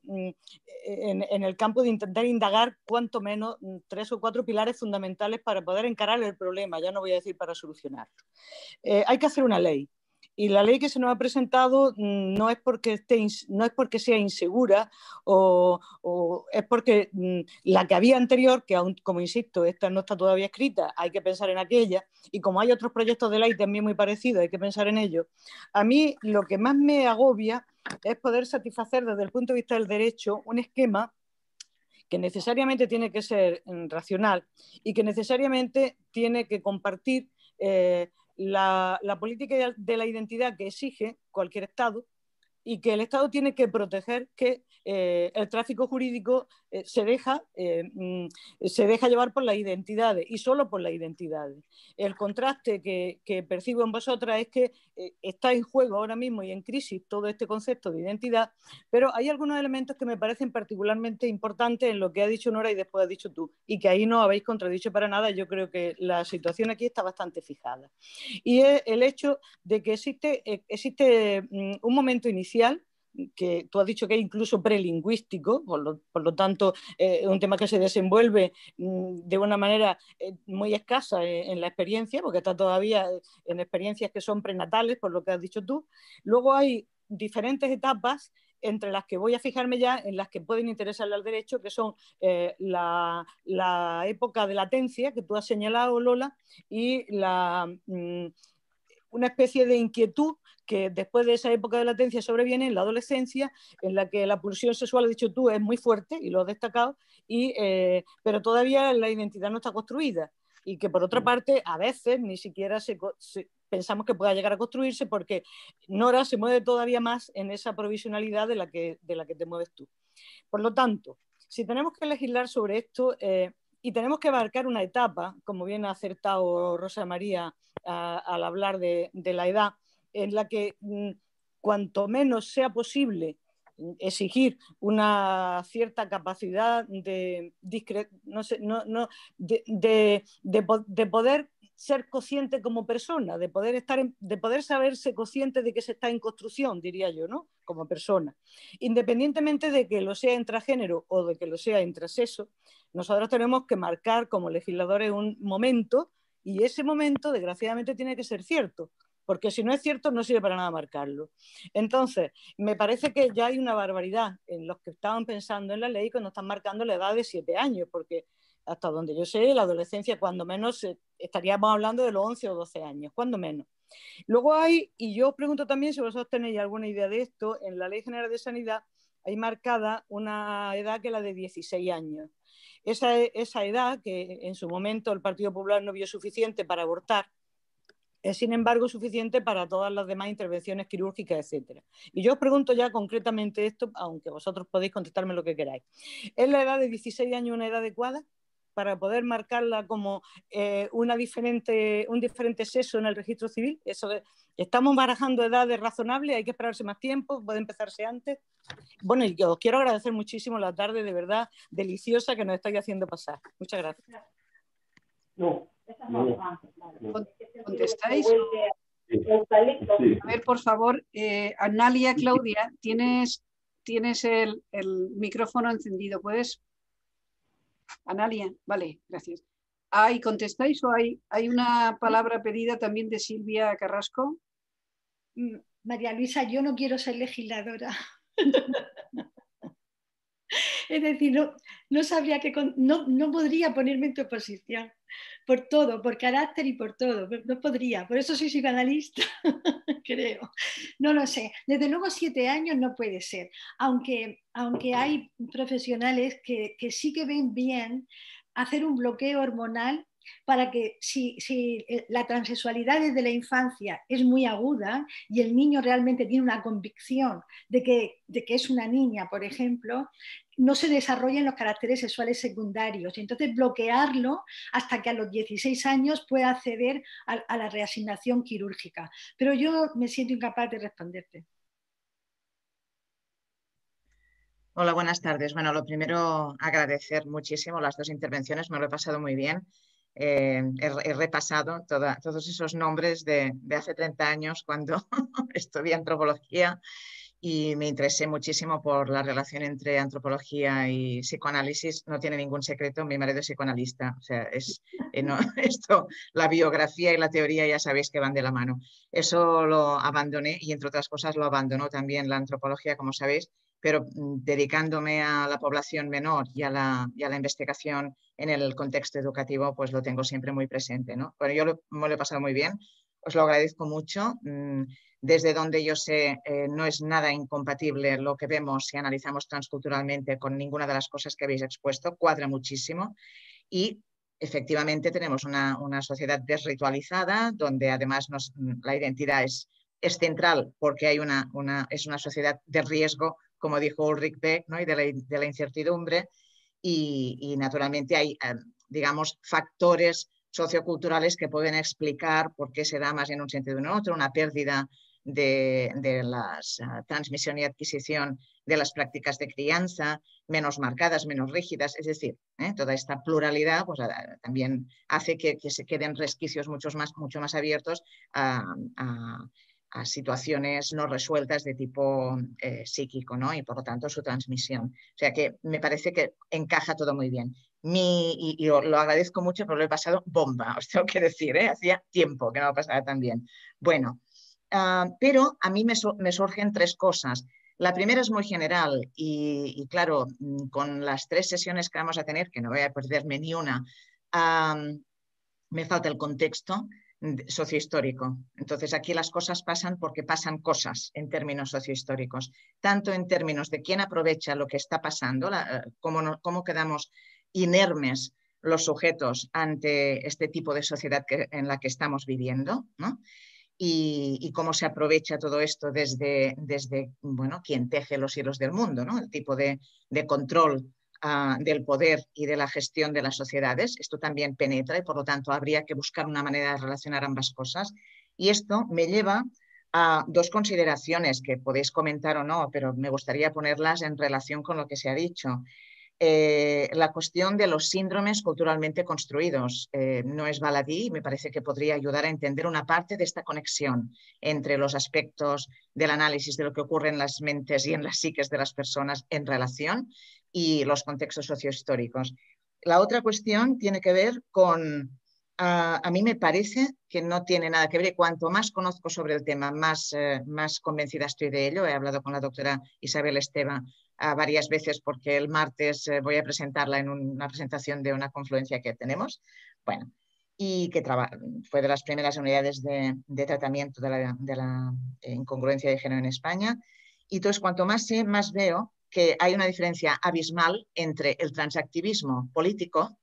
en, en el campo de intentar indagar cuanto menos tres o cuatro pilares fundamentales para poder encarar el problema, ya no voy a decir para solucionarlo. Eh, hay que hacer una ley. Y la ley que se nos ha presentado no es porque, esté, no es porque sea insegura o, o es porque la que había anterior, que aún, como insisto, esta no está todavía escrita, hay que pensar en aquella, y como hay otros proyectos de ley también muy parecidos, hay que pensar en ellos. A mí lo que más me agobia es poder satisfacer desde el punto de vista del derecho un esquema que necesariamente tiene que ser racional y que necesariamente tiene que compartir eh, La, la política de la identidad que exige cualquier Estado y que el Estado tiene que proteger que eh, el tráfico jurídico eh, se, deja, eh, se deja llevar por las identidades y solo por las identidades. El contraste que, que percibo en vosotras es que eh, está en juego ahora mismo y en crisis todo este concepto de identidad, pero hay algunos elementos que me parecen particularmente importantes en lo que ha dicho Nora y después has dicho tú, y que ahí no habéis contradicho para nada. Yo creo que la situación aquí está bastante fijada. Y es el hecho de que existe, existe un momento inicial que tú has dicho que es incluso prelingüístico, por lo, por lo tanto es eh, un tema que se desenvuelve mm, de una manera eh, muy escasa en, en la experiencia, porque está todavía en experiencias que son prenatales, por lo que has dicho tú. Luego hay diferentes etapas entre las que voy a fijarme ya, en las que pueden interesarle al derecho, que son eh, la, la época de latencia que tú has señalado, Lola, y la, mm, una especie de inquietud que después de esa época de latencia sobreviene en la adolescencia, en la que la pulsión sexual, has dicho tú, es muy fuerte, y lo has destacado, y, eh, pero todavía la identidad no está construida, y que por otra parte a veces ni siquiera se, se, pensamos que pueda llegar a construirse, porque Nora se mueve todavía más en esa provisionalidad de la que, de la que te mueves tú. Por lo tanto, si tenemos que legislar sobre esto, eh, y tenemos que abarcar una etapa, como bien ha acertado Rosa María a, al hablar de, de la edad, en la que mm, cuanto menos sea posible exigir una cierta capacidad de, no sé, no, no, de, de, de, de poder ser consciente como persona, de poder, estar en, de poder saberse consciente de que se está en construcción, diría yo, ¿no? Como persona. Independientemente de que lo sea intragénero o de que lo sea intrasexo, nosotros tenemos que marcar como legisladores un momento, y ese momento, desgraciadamente, tiene que ser cierto, porque si no es cierto no sirve para nada marcarlo. Entonces, me parece que ya hay una barbaridad en los que estaban pensando en la ley cuando están marcando la edad de siete años, porque hasta donde yo sé, la adolescencia, cuando menos, eh, estaríamos hablando de los once o doce años, cuando menos. Luego hay, y yo os pregunto también si vosotros tenéis alguna idea de esto, en la Ley General de Sanidad hay marcada una edad que es la de dieciséis años. Esa, esa edad, que en su momento el Partido Popular no vio suficiente para abortar, es sin embargo suficiente para todas las demás intervenciones quirúrgicas, etcétera. Y yo os pregunto ya concretamente esto, aunque vosotros podéis contestarme lo que queráis. ¿Es la edad de dieciséis años una edad adecuada para poder marcarla como eh, una diferente, un diferente sexo en el registro civil? Eso de, ¿estamos barajando edades razonables? ¿Hay que esperarse más tiempo? ¿Puede empezarse antes? Bueno, y os quiero agradecer muchísimo la tarde de verdad deliciosa que nos estáis haciendo pasar. Muchas gracias. No. No, no. ¿Contestáis? A ver, por favor, eh, Analia, Claudia, tienes, tienes el, el micrófono encendido. ¿Puedes? Analia, vale, gracias. ¿Hay, contestáis o hay, hay una palabra pedida también de Silvia Carrasco? María Luisa, yo no quiero ser legisladora. Es decir, no, no sabría que no, no podría ponerme en tu posición por todo, por carácter y por todo, no podría, por eso soy psicoanalista, creo, no lo sé, desde luego siete años no puede ser, aunque, aunque hay profesionales que, que sí que ven bien hacer un bloqueo hormonal para que si, si la transexualidad desde la infancia es muy aguda y el niño realmente tiene una convicción de que, de que es una niña, por ejemplo, no se desarrollen los caracteres sexuales secundarios y entonces bloquearlo hasta que a los dieciséis años pueda acceder a, a la reasignación quirúrgica. Pero yo me siento incapaz de responderte. Hola, buenas tardes. Bueno, lo primero, agradecer muchísimo las dos intervenciones, me lo he pasado muy bien. Eh, he, he repasado toda, todos esos nombres de, de hace treinta años cuando estudié antropología y me interesé muchísimo por la relación entre antropología y psicoanálisis. No tiene ningún secreto, mi marido es psicoanalista, o sea, es, eh, no, esto, la biografía y la teoría ya sabéis que van de la mano. Eso lo abandoné y entre otras cosas lo abandonó también la antropología, como sabéis, pero dedicándome a la población menor y a la, y a la investigación en el contexto educativo, pues lo tengo siempre muy presente, ¿no? Bueno, yo lo, me lo he pasado muy bien, os lo agradezco mucho. Desde donde yo sé, eh, no es nada incompatible lo que vemos si analizamos transculturalmente con ninguna de las cosas que habéis expuesto, cuadra muchísimo y efectivamente tenemos una, una sociedad desritualizada donde además nos, la identidad es, es central porque hay una, una, es una sociedad de riesgo, como dijo Ulrich Beck, ¿no? Y de la, de la incertidumbre y, y naturalmente hay, eh, digamos, factores socioculturales que pueden explicar por qué se da más en un sentido o en otro, una pérdida de, de la uh, transmisión y adquisición de las prácticas de crianza, menos marcadas, menos rígidas, es decir, ¿eh? toda esta pluralidad pues, uh, también hace que, que se queden resquicios mucho más, mucho más abiertos a, a, a situaciones no resueltas de tipo eh, psíquico, ¿no? Y por lo tanto su transmisión. O sea que me parece que encaja todo muy bien. Mi, y, y lo, lo agradezco mucho, pero lo he pasado bomba, os tengo que decir, ¿eh? Hacía tiempo que no lo pasaba tan bien. Bueno, uh, pero a mí me, me surgen tres cosas. La primera es muy general y, y claro, con las tres sesiones que vamos a tener, que no voy a perderme ni una, uh, me falta el contexto sociohistórico. Entonces aquí las cosas pasan porque pasan cosas en términos sociohistóricos, tanto en términos de quién aprovecha lo que está pasando, la, cómo, no, cómo quedamos inermes los sujetos ante este tipo de sociedad que, en la que estamos viviendo, ¿no? Y, y cómo se aprovecha todo esto desde, desde bueno, quien teje los hilos del mundo, ¿no? El tipo de, de control Uh, del poder y de la gestión de las sociedades. Esto también penetra y por lo tanto habría que buscar una manera de relacionar ambas cosas. Y esto me lleva a dos consideraciones que podéis comentar o no, pero me gustaría ponerlas en relación con lo que se ha dicho. Eh, la cuestión de los síndromes culturalmente construidos eh, no es baladí y me parece que podría ayudar a entender una parte de esta conexión entre los aspectos del análisis de lo que ocurre en las mentes y en las psiques de las personas en relación y los contextos sociohistóricos. La otra cuestión tiene que ver con, uh, a mí me parece que no tiene nada que ver, y cuanto más conozco sobre el tema, más, eh, más convencida estoy de ello. He hablado con la doctora Isabel Esteva uh, varias veces porque el martes eh, voy a presentarla en una presentación de una confluencia que tenemos. Bueno, y que fue de las primeras unidades de, de tratamiento de la, de la incongruencia de género en España. Y entonces, cuanto más sé, más veo que hay una diferencia abismal entre el transactivismo político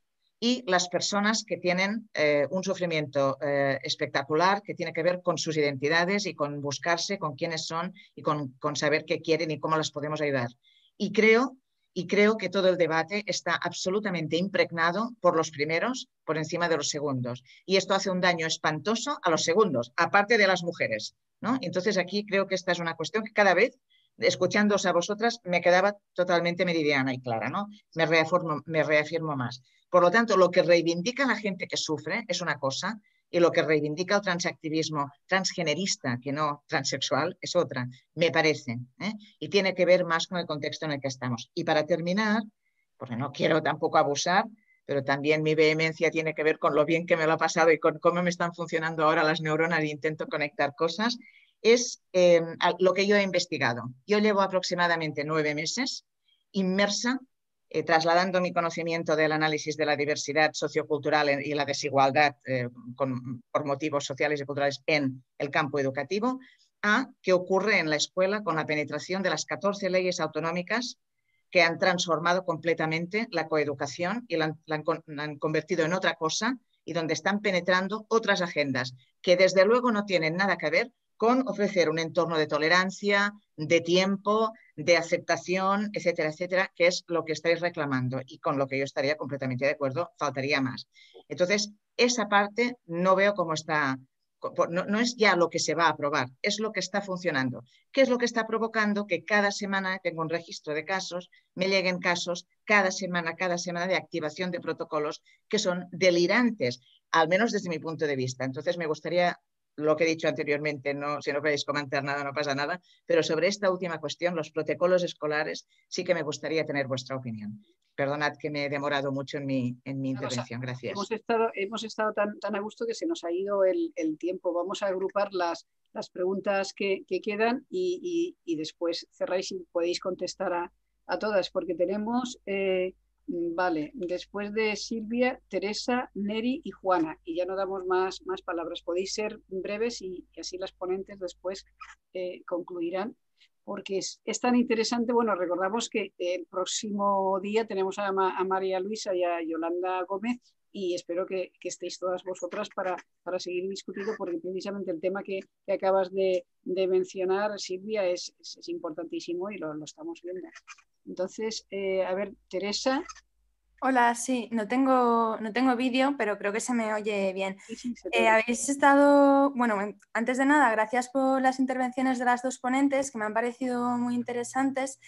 y las personas que tienen eh, un sufrimiento eh, espectacular que tiene que ver con sus identidades y con buscarse, con quiénes son y con, con saber qué quieren y cómo las podemos ayudar. Y creo, y creo que todo el debate está absolutamente impregnado por los primeros por encima de los segundos. Y esto hace un daño espantoso a los segundos, aparte de las mujeres, ¿no? Entonces aquí creo que esta es una cuestión que cada vez, escuchándoos a vosotras, me quedaba totalmente meridiana y clara, ¿no? Me reafirmo, me reafirmo más. Por lo tanto, lo que reivindica la gente que sufre es una cosa y lo que reivindica el transactivismo transgenerista, que no transexual, es otra, me parece, ¿eh? Y tiene que ver más con el contexto en el que estamos. Y para terminar, porque no quiero tampoco abusar, pero también mi vehemencia tiene que ver con lo bien que me lo ha pasado y con cómo me están funcionando ahora las neuronas y intento conectar cosas, es eh, lo que yo he investigado. Yo llevo aproximadamente nueve meses inmersa, eh, trasladando mi conocimiento del análisis de la diversidad sociocultural y la desigualdad eh, con, por motivos sociales y culturales en el campo educativo, a qué ocurre en la escuela con la penetración de las catorce leyes autonómicas que han transformado completamente la coeducación y la han, la han, la han convertido en otra cosa y donde están penetrando otras agendas que desde luego no tienen nada que ver con ofrecer un entorno de tolerancia, de tiempo, de aceptación, etcétera, etcétera, que es lo que estáis reclamando y con lo que yo estaría completamente de acuerdo, faltaría más. Entonces, esa parte no veo cómo está, no, no es ya lo que se va a aprobar, es lo que está funcionando. ¿Qué es lo que está provocando? Que cada semana tengo un registro de casos, me lleguen casos cada semana, cada semana de activación de protocolos que son delirantes, al menos desde mi punto de vista. Entonces, me gustaría... Lo que he dicho anteriormente, no, si no queréis comentar nada, no pasa nada, pero sobre esta última cuestión, los protocolos escolares, sí que me gustaría tener vuestra opinión. Perdonad que me he demorado mucho en mi, en mi intervención. Gracias. Hemos estado, hemos estado tan, tan a gusto que se nos ha ido el, el tiempo. Vamos a agrupar las, las preguntas que, que quedan y, y, y después cerráis y podéis contestar a, a todas, porque tenemos... Eh, Vale, después de Silvia, Teresa, Neri y Juana. Y ya no damos más, más palabras. Podéis ser breves y, y así las ponentes después eh, concluirán. Porque es, es tan interesante. Bueno, recordamos que el próximo día tenemos a, a María Luisa y a Yolanda Gómez y espero que, que estéis todas vosotras para, para seguir discutiendo, porque precisamente el tema que, que acabas de, de mencionar, Silvia, es, es, es importantísimo y lo, lo estamos viendo. Entonces, eh, a ver, Teresa. Hola, sí, no tengo, no tengo vídeo, pero creo que se me oye bien. Sí, sí, se eh, habéis estado, bueno, antes de nada, gracias por las intervenciones de las dos ponentes, que me han parecido muy interesantes.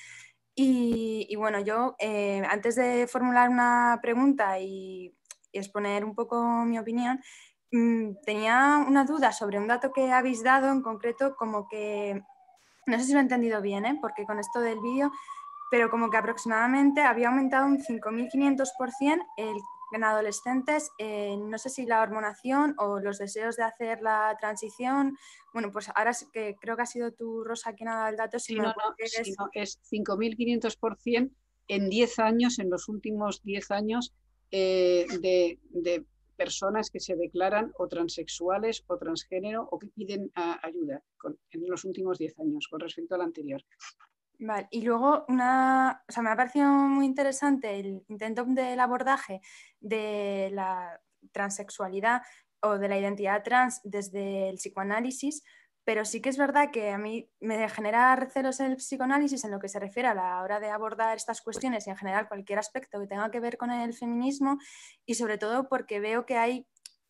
Y, y bueno, yo, eh, antes de formular una pregunta y, y exponer un poco mi opinión, mmm, tenía una duda sobre un dato que habéis dado en concreto, como que, no sé si lo he entendido bien, ¿eh? Porque con esto del vídeo... pero como que aproximadamente había aumentado un cinco mil quinientos por ciento el, en adolescentes, eh, no sé si la hormonación o los deseos de hacer la transición. Bueno, pues ahora sí que creo que ha sido tú, Rosa, quien ha dado el dato. Si sí, me no, no, sí, no, es cinco mil quinientos por ciento en diez años, en los últimos diez años, eh, de, de personas que se declaran o transexuales o transgénero o que piden a, ayuda con, en los últimos diez años con respecto al anterior. Vale, y luego una, o sea, me ha parecido muy interesante el intento del abordaje de la transexualidad o de la identidad trans desde el psicoanálisis, pero sí que es verdad que a mí me genera recelos el psicoanálisis en lo que se refiere a la hora de abordar estas cuestiones y en general cualquier aspecto que tenga que ver con el feminismo, y sobre todo porque veo que hay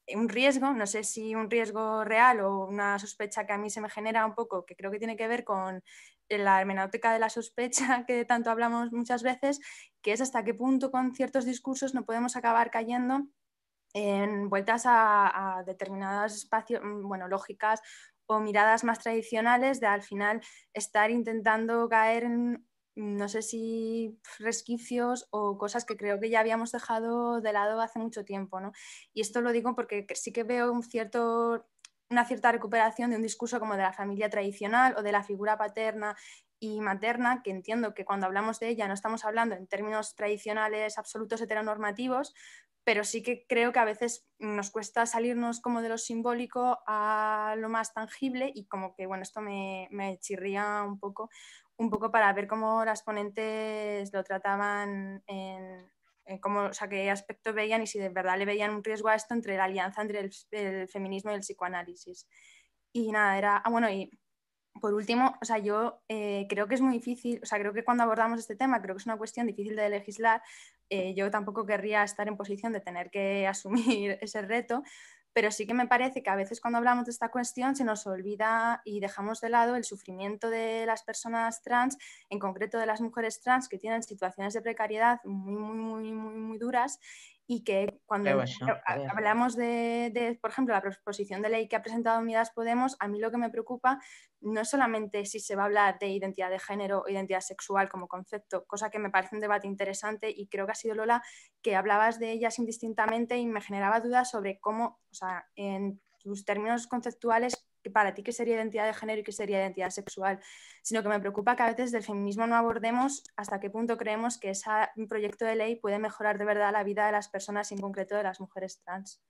un riesgo, no sé si un riesgo real o una sospecha que a mí se me genera un poco, que creo que tiene que ver con la hermenéutica de la sospecha que tanto hablamos muchas veces, que es hasta qué punto con ciertos discursos no podemos acabar cayendo en vueltas a, a determinadas espacios, bueno, lógicas o miradas más tradicionales de al final estar intentando caer en, no sé si resquicios o cosas que creo que ya habíamos dejado de lado hace mucho tiempo, ¿no? Y esto lo digo porque sí que veo un cierto, una cierta recuperación de un discurso como de la familia tradicional o de la figura paterna y materna, que entiendo que cuando hablamos de ella no estamos hablando en términos tradicionales absolutos heteronormativos, pero sí que creo que a veces nos cuesta salirnos como de lo simbólico a lo más tangible y como que, bueno, esto me, me chirría un poco, un poco para ver cómo las ponentes lo trataban, en, en cómo, o sea, qué aspecto veían y si de verdad le veían un riesgo a esto entre la alianza entre el, el feminismo y el psicoanálisis. Y nada, era... Ah, bueno, y por último, o sea, yo eh, creo que es muy difícil, o sea, creo que cuando abordamos este tema, creo que es una cuestión difícil de legislar. Eh, yo tampoco querría estar en posición de tener que asumir ese reto, pero sí que me parece que a veces cuando hablamos de esta cuestión se nos olvida y dejamos de lado el sufrimiento de las personas trans, en concreto de las mujeres trans que tienen situaciones de precariedad muy, muy, muy, muy, muy duras, y que cuando hablamos de, de, por ejemplo, la proposición de ley que ha presentado Unidas Podemos, a mí lo que me preocupa no es solamente si se va a hablar de identidad de género o identidad sexual como concepto, cosa que me parece un debate interesante y creo que ha sido Lola que hablabas de ellas indistintamente y me generaba dudas sobre cómo, o sea, en tus términos conceptuales, para ti qué sería identidad de género y qué sería identidad sexual, sino que me preocupa que a veces del feminismo no abordemos hasta qué punto creemos que ese proyecto de ley puede mejorar de verdad la vida de las personas y en concreto de las mujeres trans.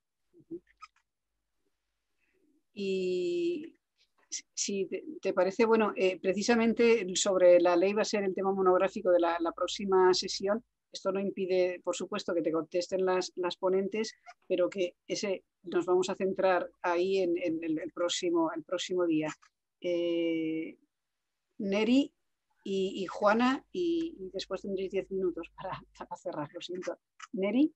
Y si te, te parece, bueno, eh, precisamente sobre la ley va a ser el tema monográfico de la, la próxima sesión. Esto no impide, por supuesto, que te contesten las, las ponentes, pero que ese nos vamos a centrar ahí en, en el, el, próximo, el próximo día. Eh, Neri y, y Juana, y, y después tendréis diez minutos para, para cerrar, lo siento. Neri.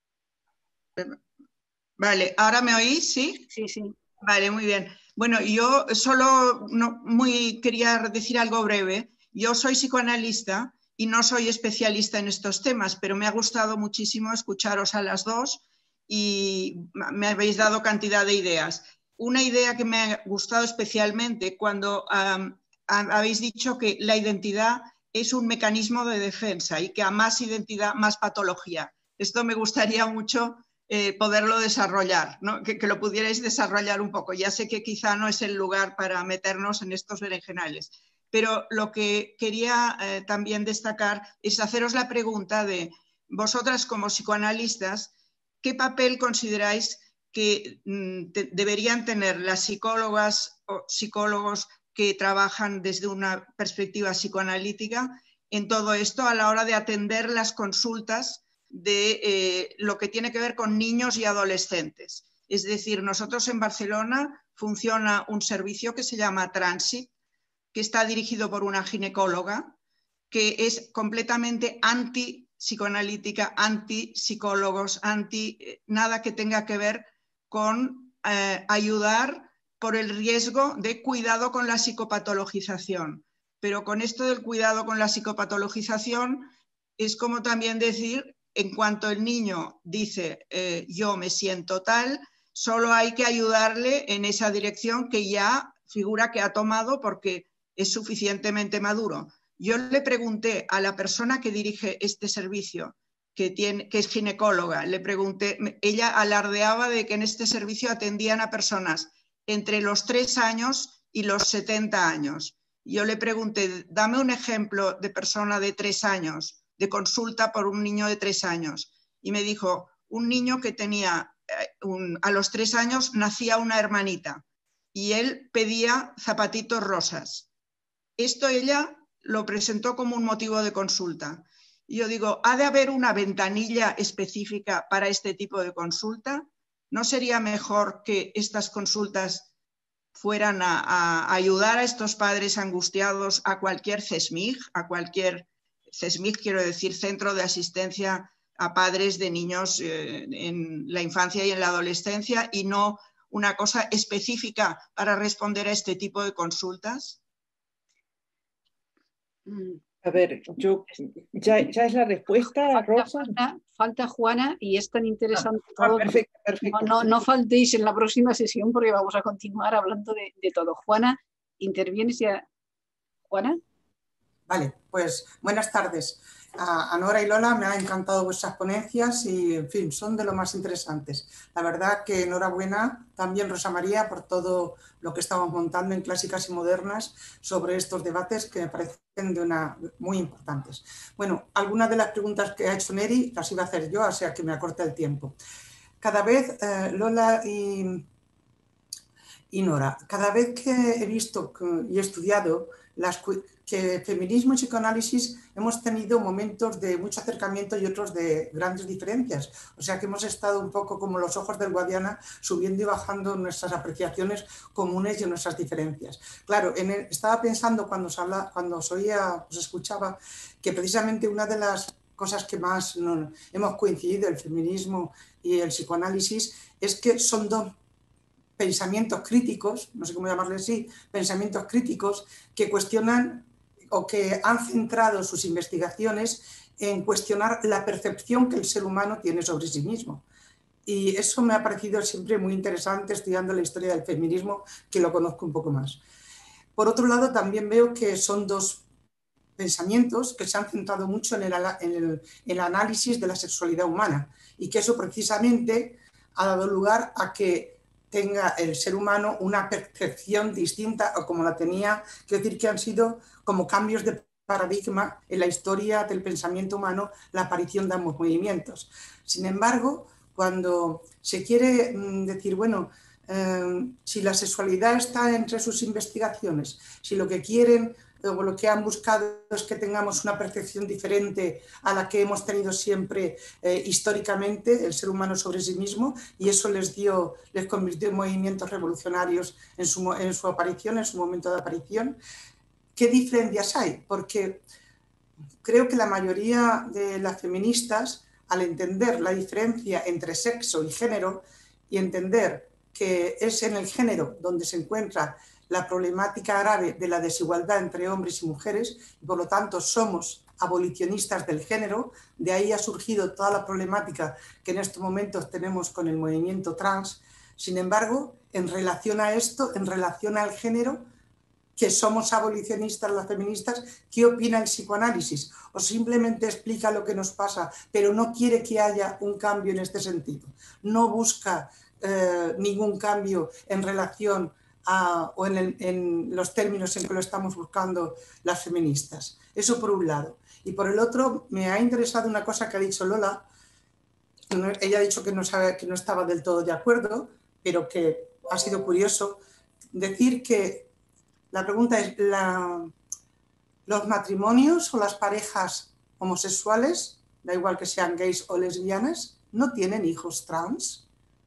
Vale, ¿ahora me oís? ¿Sí? Sí, sí. Vale, muy bien. Bueno, yo solo no, muy, quería decir algo breve. Yo soy psicoanalista y no soy especialista en estos temas, pero me ha gustado muchísimo escucharos a las dos y me habéis dado cantidad de ideas. Una idea que me ha gustado especialmente cuando um, habéis dicho que la identidad es un mecanismo de defensa y que a más identidad, más patología. Esto me gustaría mucho eh, poderlo desarrollar, ¿no? que, que lo pudierais desarrollar un poco. Ya sé que quizá no es el lugar para meternos en estos berenjenales. Pero lo que quería eh, también destacar es haceros la pregunta de vosotras como psicoanalistas, ¿qué papel consideráis que mm, te, deberían tener las psicólogas o psicólogos que trabajan desde una perspectiva psicoanalítica en todo esto a la hora de atender las consultas de eh, lo que tiene que ver con niños y adolescentes? Es decir, nosotros en Barcelona funciona un servicio que se llama Transit, que está dirigido por una ginecóloga, que es completamente anti-psicoanalítica, anti-psicólogos, anti nada que tenga que ver con eh, ayudar por el riesgo de cuidado con la psicopatologización. Pero con esto del cuidado con la psicopatologización es como también decir, en cuanto el niño dice eh, yo me siento tal, solo hay que ayudarle en esa dirección que ya figura que ha tomado porque es suficientemente maduro. Yo le pregunté a la persona que dirige este servicio, que, tiene, que es ginecóloga, le pregunté, ella alardeaba de que en este servicio atendían a personas entre los tres años y los setenta años. Yo le pregunté, dame un ejemplo de persona de tres años, de consulta por un niño de tres años. Y me dijo, un niño que tenía, un, a los tres años nacía una hermanita y él pedía zapatitos rosas. Esto ella lo presentó como un motivo de consulta. Y yo digo, ¿ha de haber una ventanilla específica para este tipo de consulta? ¿No sería mejor que estas consultas fueran a, a ayudar a estos padres angustiados a cualquier CESMIG, a cualquier CESMIG, quiero decir, Centro de Asistencia a padres de niños eh, en la infancia y en la adolescencia y no una cosa específica para responder a este tipo de consultas? A ver, yo ya, ya es la respuesta, falta, Rosa. Falta, falta Juana y es tan interesante Ah, todo. perfecto, perfecto. No, no, no faltéis en la próxima sesión porque vamos a continuar hablando de, de todo. Juana, ¿intervienes ya? Juana. Vale, pues buenas tardes. A Nora y Lola, me han encantado vuestras ponencias y, en fin, son de lo más interesantes. La verdad que enhorabuena también, Rosa María, por todo lo que estamos montando en Clásicas y Modernas sobre estos debates que me parecen de una, muy importantes. Bueno, algunas de las preguntas que ha hecho Neri las iba a hacer yo, o sea que me acorta el tiempo. Cada vez, eh, Lola y, y Nora, cada vez que he visto que, y he estudiado las que feminismo y psicoanálisis hemos tenido momentos de mucho acercamiento y otros de grandes diferencias. O sea que hemos estado un poco como los ojos del Guadiana, subiendo y bajando nuestras apreciaciones comunes y nuestras diferencias. Claro, en el, estaba pensando cuando os, habla, cuando os oía, os escuchaba, que precisamente una de las cosas que más no, hemos coincidido, el feminismo y el psicoanálisis, es que son dos pensamientos críticos, no sé cómo llamarle así, pensamientos críticos que cuestionan o que han centrado sus investigaciones en cuestionar la percepción que el ser humano tiene sobre sí mismo. Y eso me ha parecido siempre muy interesante estudiando la historia del feminismo, que lo conozco un poco más. Por otro lado, también veo que son dos pensamientos que se han centrado mucho en el, en el, en el análisis de la sexualidad humana y que eso precisamente ha dado lugar a que tenga el ser humano una percepción distinta o como la tenía, quiero decir que han sido como cambios de paradigma en la historia del pensamiento humano, la aparición de ambos movimientos. Sin embargo, cuando se quiere decir, bueno, eh, si la sexualidad está entre sus investigaciones, si lo que quieren o lo que han buscado es que tengamos una percepción diferente a la que hemos tenido siempre eh, históricamente el ser humano sobre sí mismo, y eso les dio, les convirtió en movimientos revolucionarios en su, en su aparición, en su momento de aparición. ¿Qué diferencias hay? Porque creo que la mayoría de las feministas, al entender la diferencia entre sexo y género y entender que es en el género donde se encuentra la problemática grave de la desigualdad entre hombres y mujeres, y por lo tanto somos abolicionistas del género, de ahí ha surgido toda la problemática que en estos momentos tenemos con el movimiento trans. Sin embargo, en relación a esto, en relación al género, que somos abolicionistas las feministas, ¿qué opina el psicoanálisis? O simplemente explica lo que nos pasa, pero no quiere que haya un cambio en este sentido. No busca eh, ningún cambio en relación a, o en, el, en los términos en que lo estamos buscando las feministas. Eso por un lado. Y por el otro, me ha interesado una cosa que ha dicho Lola. Ella ha dicho que no, sabe, que no estaba del todo de acuerdo, pero que ha sido curioso decir que la pregunta es, la, ¿los matrimonios o las parejas homosexuales, da igual que sean gays o lesbianas, no tienen hijos trans?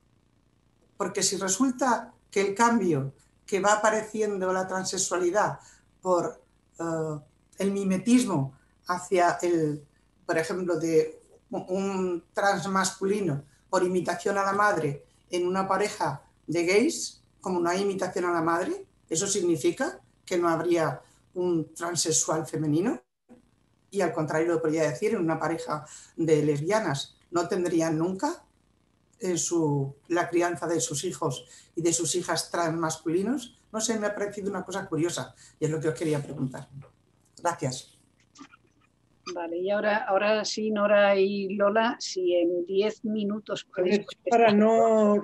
Porque si resulta que el cambio que va apareciendo la transexualidad por uh, el mimetismo hacia el, por ejemplo, de un trans masculino por imitación a la madre en una pareja de gays, como no hay imitación a la madre, ¿eso significa que no habría un transexual femenino? Y al contrario lo podría decir, en una pareja de lesbianas no tendrían nunca en su, la crianza de sus hijos y de sus hijas trans masculinos. No sé, me ha parecido una cosa curiosa y es lo que os quería preguntar. Gracias. Vale, y ahora, ahora sí, Nora y Lola, si en diez minutos podéis... Ver, para no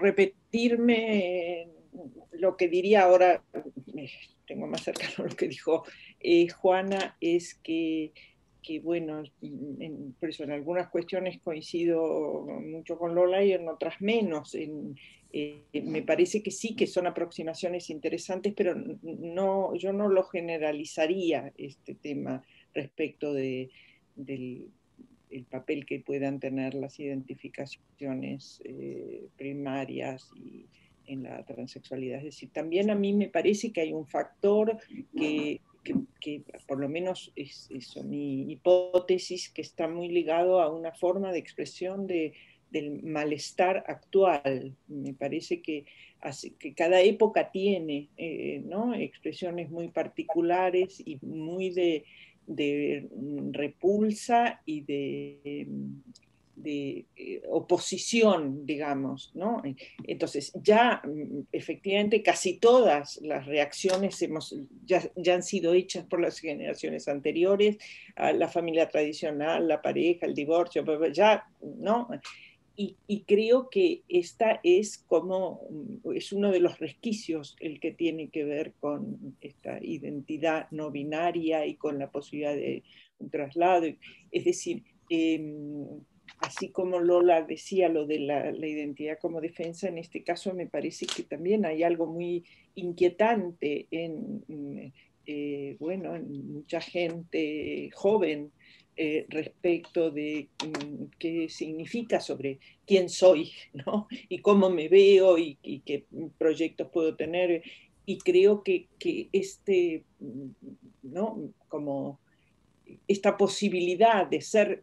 repetirme lo que diría ahora, tengo más cercano lo que dijo eh, Juana, es que, que bueno, en, por eso en algunas cuestiones coincido mucho con Lola y en otras menos. En, eh, me parece que sí que son aproximaciones interesantes, pero no, yo no lo generalizaría este tema respecto de, del el papel que puedan tener las identificaciones eh, primarias y en la transexualidad. Es decir, también a mí me parece que hay un factor que, que, que por lo menos es eso, mi hipótesis, que está muy ligado a una forma de expresión de, del malestar actual. Me parece que, así, que cada época tiene eh, ¿no? expresiones muy particulares y muy de, de repulsa y de... de eh, oposición, digamos, ¿no? Entonces, ya efectivamente casi todas las reacciones hemos, ya, ya han sido hechas por las generaciones anteriores, a la familia tradicional, la pareja, el divorcio, ya, ¿no? Y, y creo que esta es como, es uno de los resquicios el que tiene que ver con esta identidad no binaria y con la posibilidad de un traslado. Es decir, eh, así como Lola decía lo de la, la identidad como defensa, en este caso me parece que también hay algo muy inquietante en, eh, bueno, en mucha gente joven eh, respecto de um, qué significa sobre quién soy, ¿no? Y cómo me veo y, y qué proyectos puedo tener. Y creo que, que este, ¿no? Como esta posibilidad de ser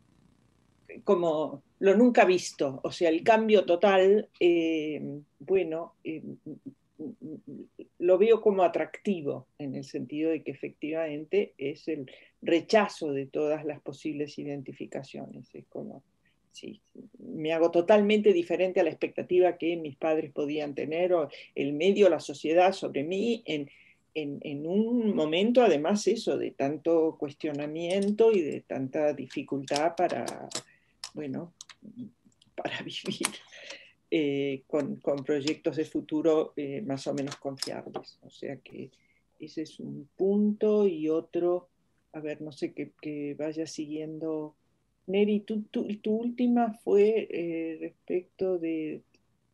como lo nunca visto, o sea, el cambio total, eh, bueno, eh, lo veo como atractivo, en el sentido de que efectivamente es el rechazo de todas las posibles identificaciones. Es como, sí, me hago totalmente diferente a la expectativa que mis padres podían tener, o el medio, la sociedad sobre mí, en, en, en un momento además eso, de tanto cuestionamiento y de tanta dificultad para... bueno, para vivir eh, con, con proyectos de futuro eh, más o menos confiables. O sea que ese es un punto, y otro, a ver, no sé, que, que vaya siguiendo. Neri, tu, tu, tu última fue eh, respecto de...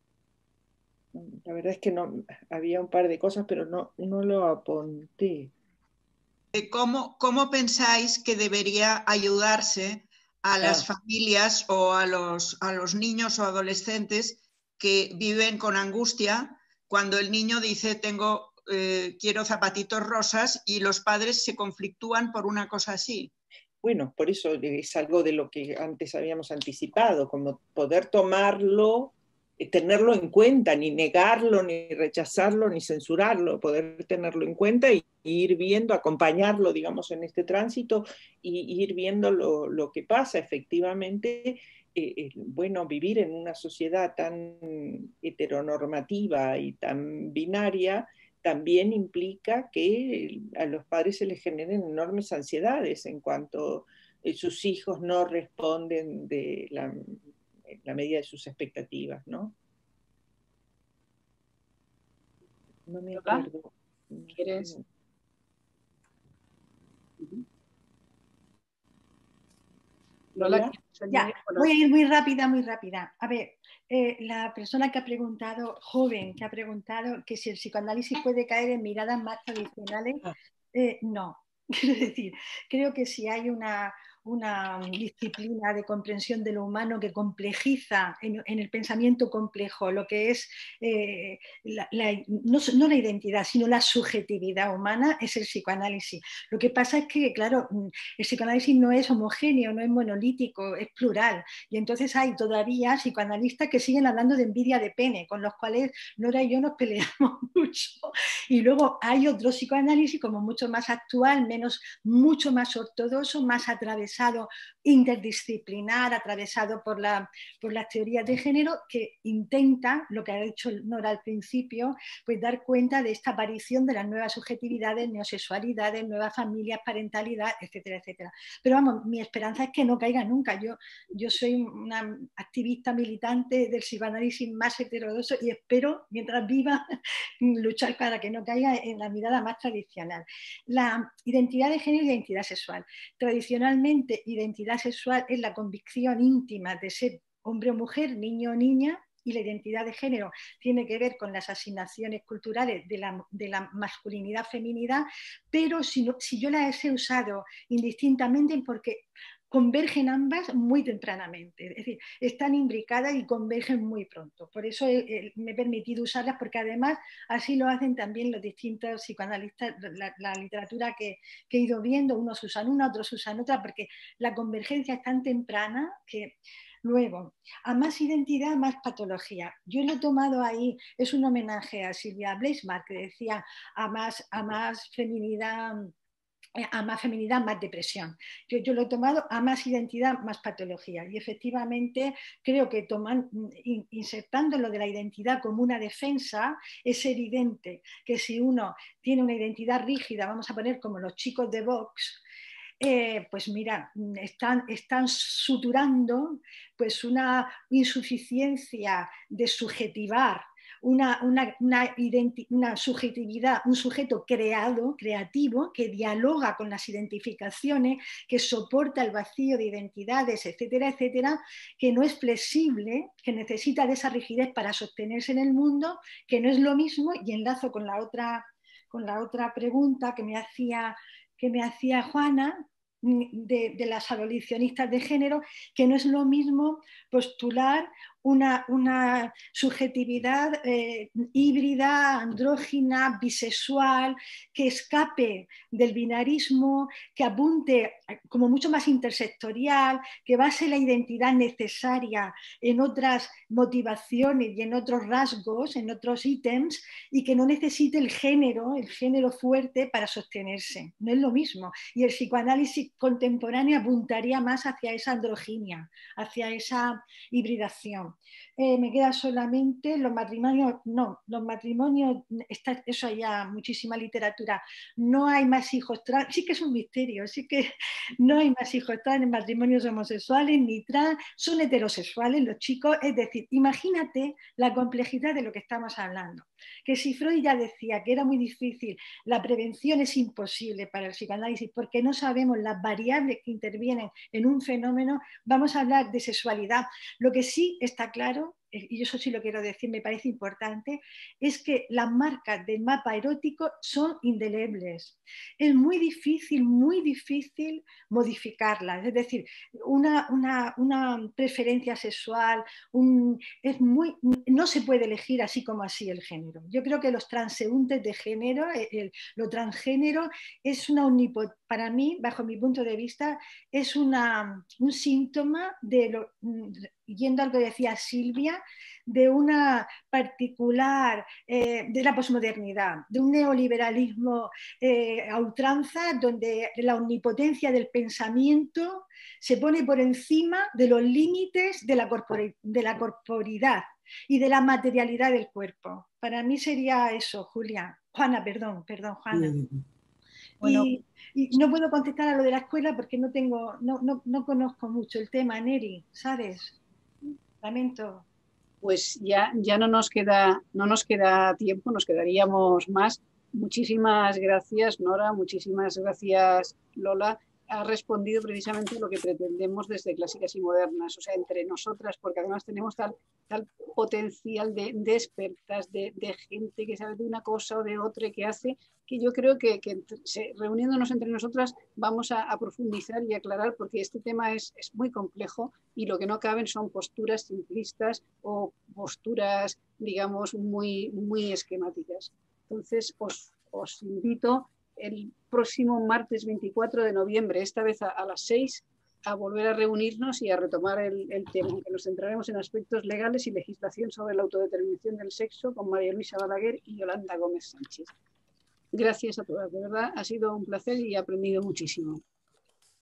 La verdad es que no, había un par de cosas, pero no, no lo apunté. ¿Cómo, ¿Cómo pensáis que debería ayudarse a las ah. familias o a los, a los niños o adolescentes que viven con angustia cuando el niño dice tengo, eh, quiero zapatitos rosas, y los padres se conflictúan por una cosa así? Bueno, por eso es algo de lo que antes habíamos anticipado, como poder tomarlo, tenerlo en cuenta, ni negarlo, ni rechazarlo, ni censurarlo, poder tenerlo en cuenta y ir viendo, acompañarlo, digamos, en este tránsito, y ir viendo lo, lo que pasa. Efectivamente, eh, eh, bueno, vivir en una sociedad tan heteronormativa y tan binaria también implica que a los padres se les generen enormes ansiedades en cuanto eh, sus hijos no responden de la, en la medida de sus expectativas, ¿no? No me acuerdo. ¿Quieres? Lola, ya, voy a ir muy rápida, muy rápida. A ver, eh, la persona que ha preguntado, joven, que ha preguntado que si el psicoanálisis puede caer en miradas más tradicionales, eh, no. Quiero decir, creo que si hay una, una disciplina de comprensión de lo humano que complejiza en, en el pensamiento complejo lo que es eh, la, la, no, no la identidad, sino la subjetividad humana, es el psicoanálisis. Lo que pasa es que, claro, el psicoanálisis no es homogéneo, no es monolítico, es plural. Y entonces hay todavía psicoanalistas que siguen hablando de envidia de pene, con los cuales Nora y yo nos peleamos mucho. Y luego hay otro psicoanálisis como mucho más actual, menos, mucho más ortodoxo, más atravesado, interdisciplinar, atravesado por, la, por las teorías de género, que intenta, lo que ha hecho Nora al principio, pues dar cuenta de esta aparición de las nuevas subjetividades, neosexualidades, nuevas familias, parentalidad, etcétera, etcétera. Pero vamos, mi esperanza es que no caiga nunca. Yo, yo soy una activista militante del psicoanálisis más heterodoxo y espero, mientras viva, luchar para que no caiga en la mirada más tradicional. La identidad de género y identidad sexual. Tradicionalmente, identidad sexual es la convicción íntima de ser hombre o mujer, niño o niña, y la identidad de género tiene que ver con las asignaciones culturales de la, de la masculinidad, feminidad, pero si, no, si yo las he usado indistintamente porque convergen ambas muy tempranamente, es decir, están imbricadas y convergen muy pronto. Por eso he, he, me he permitido usarlas, porque además así lo hacen también los distintos psicoanalistas, la, la literatura que, que he ido viendo, unos usan una, otros usan otra, porque la convergencia es tan temprana que... Luego, a más identidad, más patología. Yo lo he tomado ahí, es un homenaje a Silvia Bleismark, que decía a más, a más feminidad... a más feminidad, más depresión. Yo, yo lo he tomado a más identidad, más patología. Y efectivamente creo que toman, insertando lo de la identidad como una defensa, es evidente que si uno tiene una identidad rígida, vamos a poner como los chicos de Vox, Eh, pues mira, están, están suturando pues una insuficiencia de subjetivar, una, una, una, una subjetividad, un sujeto creado, creativo, que dialoga con las identificaciones, que soporta el vacío de identidades, etcétera, etcétera, que no es flexible, que necesita de esa rigidez para sostenerse en el mundo, que no es lo mismo, y enlazo con la otra, con la otra pregunta que me hacía que me hacía Juana, de, de las abolicionistas de género, que no es lo mismo postular una, una subjetividad eh, híbrida, andrógina, bisexual, que escape del binarismo, que apunte como mucho más intersectorial, que base la identidad necesaria en otras motivaciones y en otros rasgos, en otros ítems, y que no necesite el género, el género fuerte para sostenerse. No es lo mismo. Y el psicoanálisis contemporáneo apuntaría más hacia esa androginia, hacia esa hibridación. Eh, me queda solamente los matrimonios, no, los matrimonios, está, eso hay ya muchísima literatura, no hay más hijos trans, sí que es un misterio, sí que no hay más hijos trans en matrimonios homosexuales ni trans, son heterosexuales los chicos, es decir, imagínate la complejidad de lo que estamos hablando, que si Freud ya decía que era muy difícil, la prevención es imposible para el psicoanálisis porque no sabemos las variables que intervienen en un fenómeno, vamos a hablar de sexualidad. Lo que sí está claro, y eso sí lo quiero decir, me parece importante, es que las marcas del mapa erótico son indelebles. Es muy difícil, muy difícil modificarlas. Es decir, una, una, una preferencia sexual, un, es muy, no se puede elegir así como así el género. Yo creo que los transeúntes de género, el, lo transgénero, es una omnipotencia. Para mí, bajo mi punto de vista, es una, un síntoma de lo, yendo a lo que decía Silvia, de una particular, eh, de la posmodernidad, de un neoliberalismo eh, a ultranza, donde la omnipotencia del pensamiento se pone por encima de los límites de la, corpore, de la corporidad y de la materialidad del cuerpo. Para mí sería eso, Julia. Juana, perdón, perdón, Juana. Mm. Bueno, y, y no puedo contestar a lo de la escuela porque no tengo, no, no, no conozco mucho el tema, Neri, ¿sabes? Lamento. Pues ya, ya no nos queda, no nos queda tiempo, nos quedaríamos más. Muchísimas gracias, Nora, muchísimas gracias, Lola. Ha respondido precisamente a lo que pretendemos desde Clásicas y Modernas, o sea, entre nosotras, porque además tenemos tal, tal potencial de, de expertas, de, de gente que sabe de una cosa o de otra, que hace que yo creo que, que se, reuniéndonos entre nosotras vamos a, a profundizar y aclarar, porque este tema es, es muy complejo y lo que no caben son posturas simplistas o posturas, digamos, muy, muy esquemáticas. Entonces, os, os invito el próximo martes veinticuatro de noviembre, esta vez a, a las seis, a volver a reunirnos y a retomar el, el tema, que nos centraremos en aspectos legales y legislación sobre la autodeterminación del sexo con María Luisa Balaguer y Yolanda Gómez Sánchez. Gracias a todas, de verdad ha sido un placer y he aprendido muchísimo.